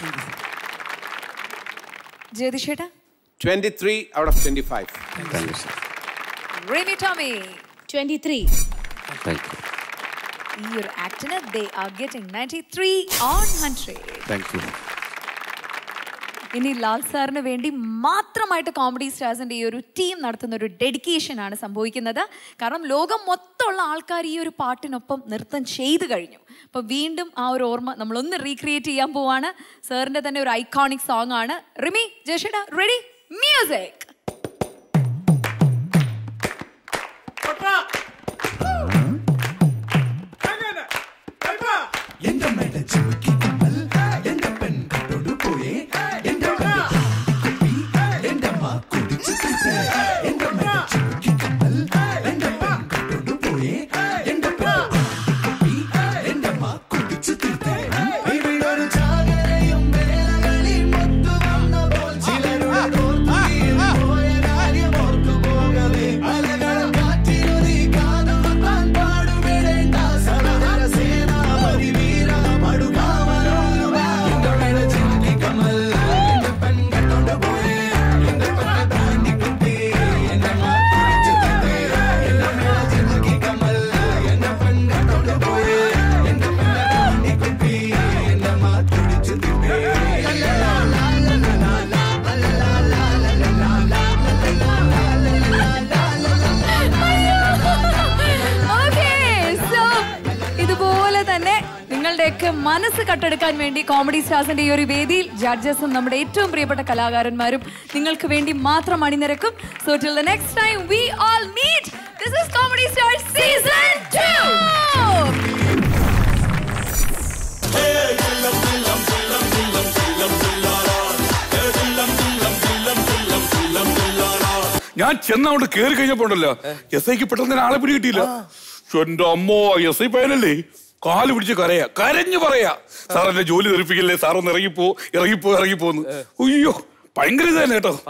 Jayadisheta, twenty-three out of twenty-five. Thank you, sir. Remy Tommy, twenty-three. Thank you. your actor, they are getting ninety-three on one hundred. Thank you. ഇനി ലാൽ സാറിന് വേണ്ടി മാത്രമായിട്ട് comedy സ്റ്റാർസിന്റെ ഈ ഒരു team നടത്തുന്ന ഒരു dedication ആണ് സംഭവിക്കുന്നത്. കാരണം ലോകം മൊത്തമുള്ള ആൾക്കാർ ഈ ഒരു പാട്ടിനൊപ്പം നൃത്തം ചെയ്തു കഴിഞ്ഞു. അപ്പൊ വീണ്ടും ആ ഒരു ഓർമ്മ നമ്മളൊന്ന് റീക്രിയേറ്റ് ചെയ്യാൻ പോവാണ്. സാറിന്റെ തന്നെ ഒരു ഐക്കോണിക് സോങ് ആണ്. റിമി, ജയഷേട്ടാ, റെഡി, മ്യൂസിക്. മനസ്സ് കട്ടെടുക്കാൻ വേണ്ടി കോമഡി സ്റ്റാർസിന്റെ ഈ ഒരു വേദിയിൽ ജഡ്ജസും നമ്മുടെ ഏറ്റവും പ്രിയപ്പെട്ട കലാകാരന്മാരും നിങ്ങൾക്ക് വേണ്ടി മാത്രം അണിനിരക്കും. So till the next time we all meet. This is Comedy Stars season two. ഞാൻ ചെന്നവിടെ കേറി കഴിഞ്ഞപ്പോണ്ടല്ലോ എസ് ഐക്ക് പെട്ടെന്ന് ആളെ പിടി കിട്ടിയില്ല. എന്റെ അമ്മോ, എസ് ഐ പയ്യനല്ലേ, കാല് പിടിച്ച് കരയാ, കരഞ്ഞു പറയാ, സാർ എന്നെ ജോലി തെറിപ്പിക്കല്ലേ, സാർ ഒന്ന് ഇറങ്ങിപ്പോ ഇറങ്ങിപ്പോ ഇറങ്ങിപ്പോന്ന്. അയ്യോ, ഭയങ്കര ഇത് തന്നെ കേട്ടോ.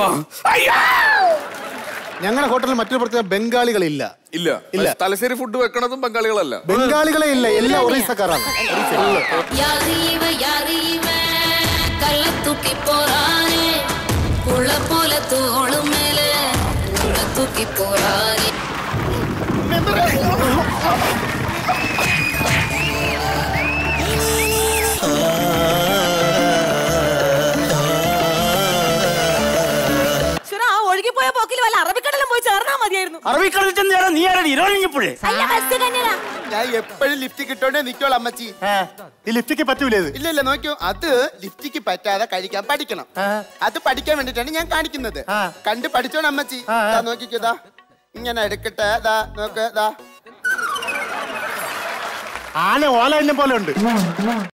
ഞങ്ങളുടെ ഹോട്ടലിൽ മറ്റൊരു പ്രത്യേക ബംഗാളികളില്ല. ഇല്ല ഇല്ല തലശ്ശേരി ഫുഡ് വെക്കണതും ബംഗാളികളല്ല, ബംഗാളികളെ ഇല്ല, എല്ലാം ഒറീസക്കാരാണ്. ഒഴുകിപ്പോയ പോക്കിൽ വല്ല അറബിക്കടലും പോയി ചേർന്നാ മതിയായിരുന്നു. അറബിക്കടലിൽ ചെന്ന് ചേരാൻ നീ ആരാണ്? ഇറങ്ങിപ്പോഴേ ഞാൻ എപ്പോഴും ലിഫ്റ്റ് കിട്ടോണ്ടേ നിക്കോളൂ അമ്മച്ചി. ഈ ലിഫ്റ്റിക്ക് പറ്റൂലേ? ഇല്ല ഇല്ല, നോക്കിയോ, അത് ലിഫ്റ്റിക്ക് പറ്റാതെ കഴിക്കാൻ പഠിക്കണം. അത് പഠിക്കാൻ വേണ്ടിട്ടാണ് ഞാൻ കാണിക്കുന്നത്. കണ്ട് പഠിച്ചോണം അമ്മച്ചി. നോക്കിക്കോ, ഇങ്ങനെ എടുക്കട്ടെ, ദാ നോക്ക്, ദാ ആന ഓല പോലെ ഉണ്ട്.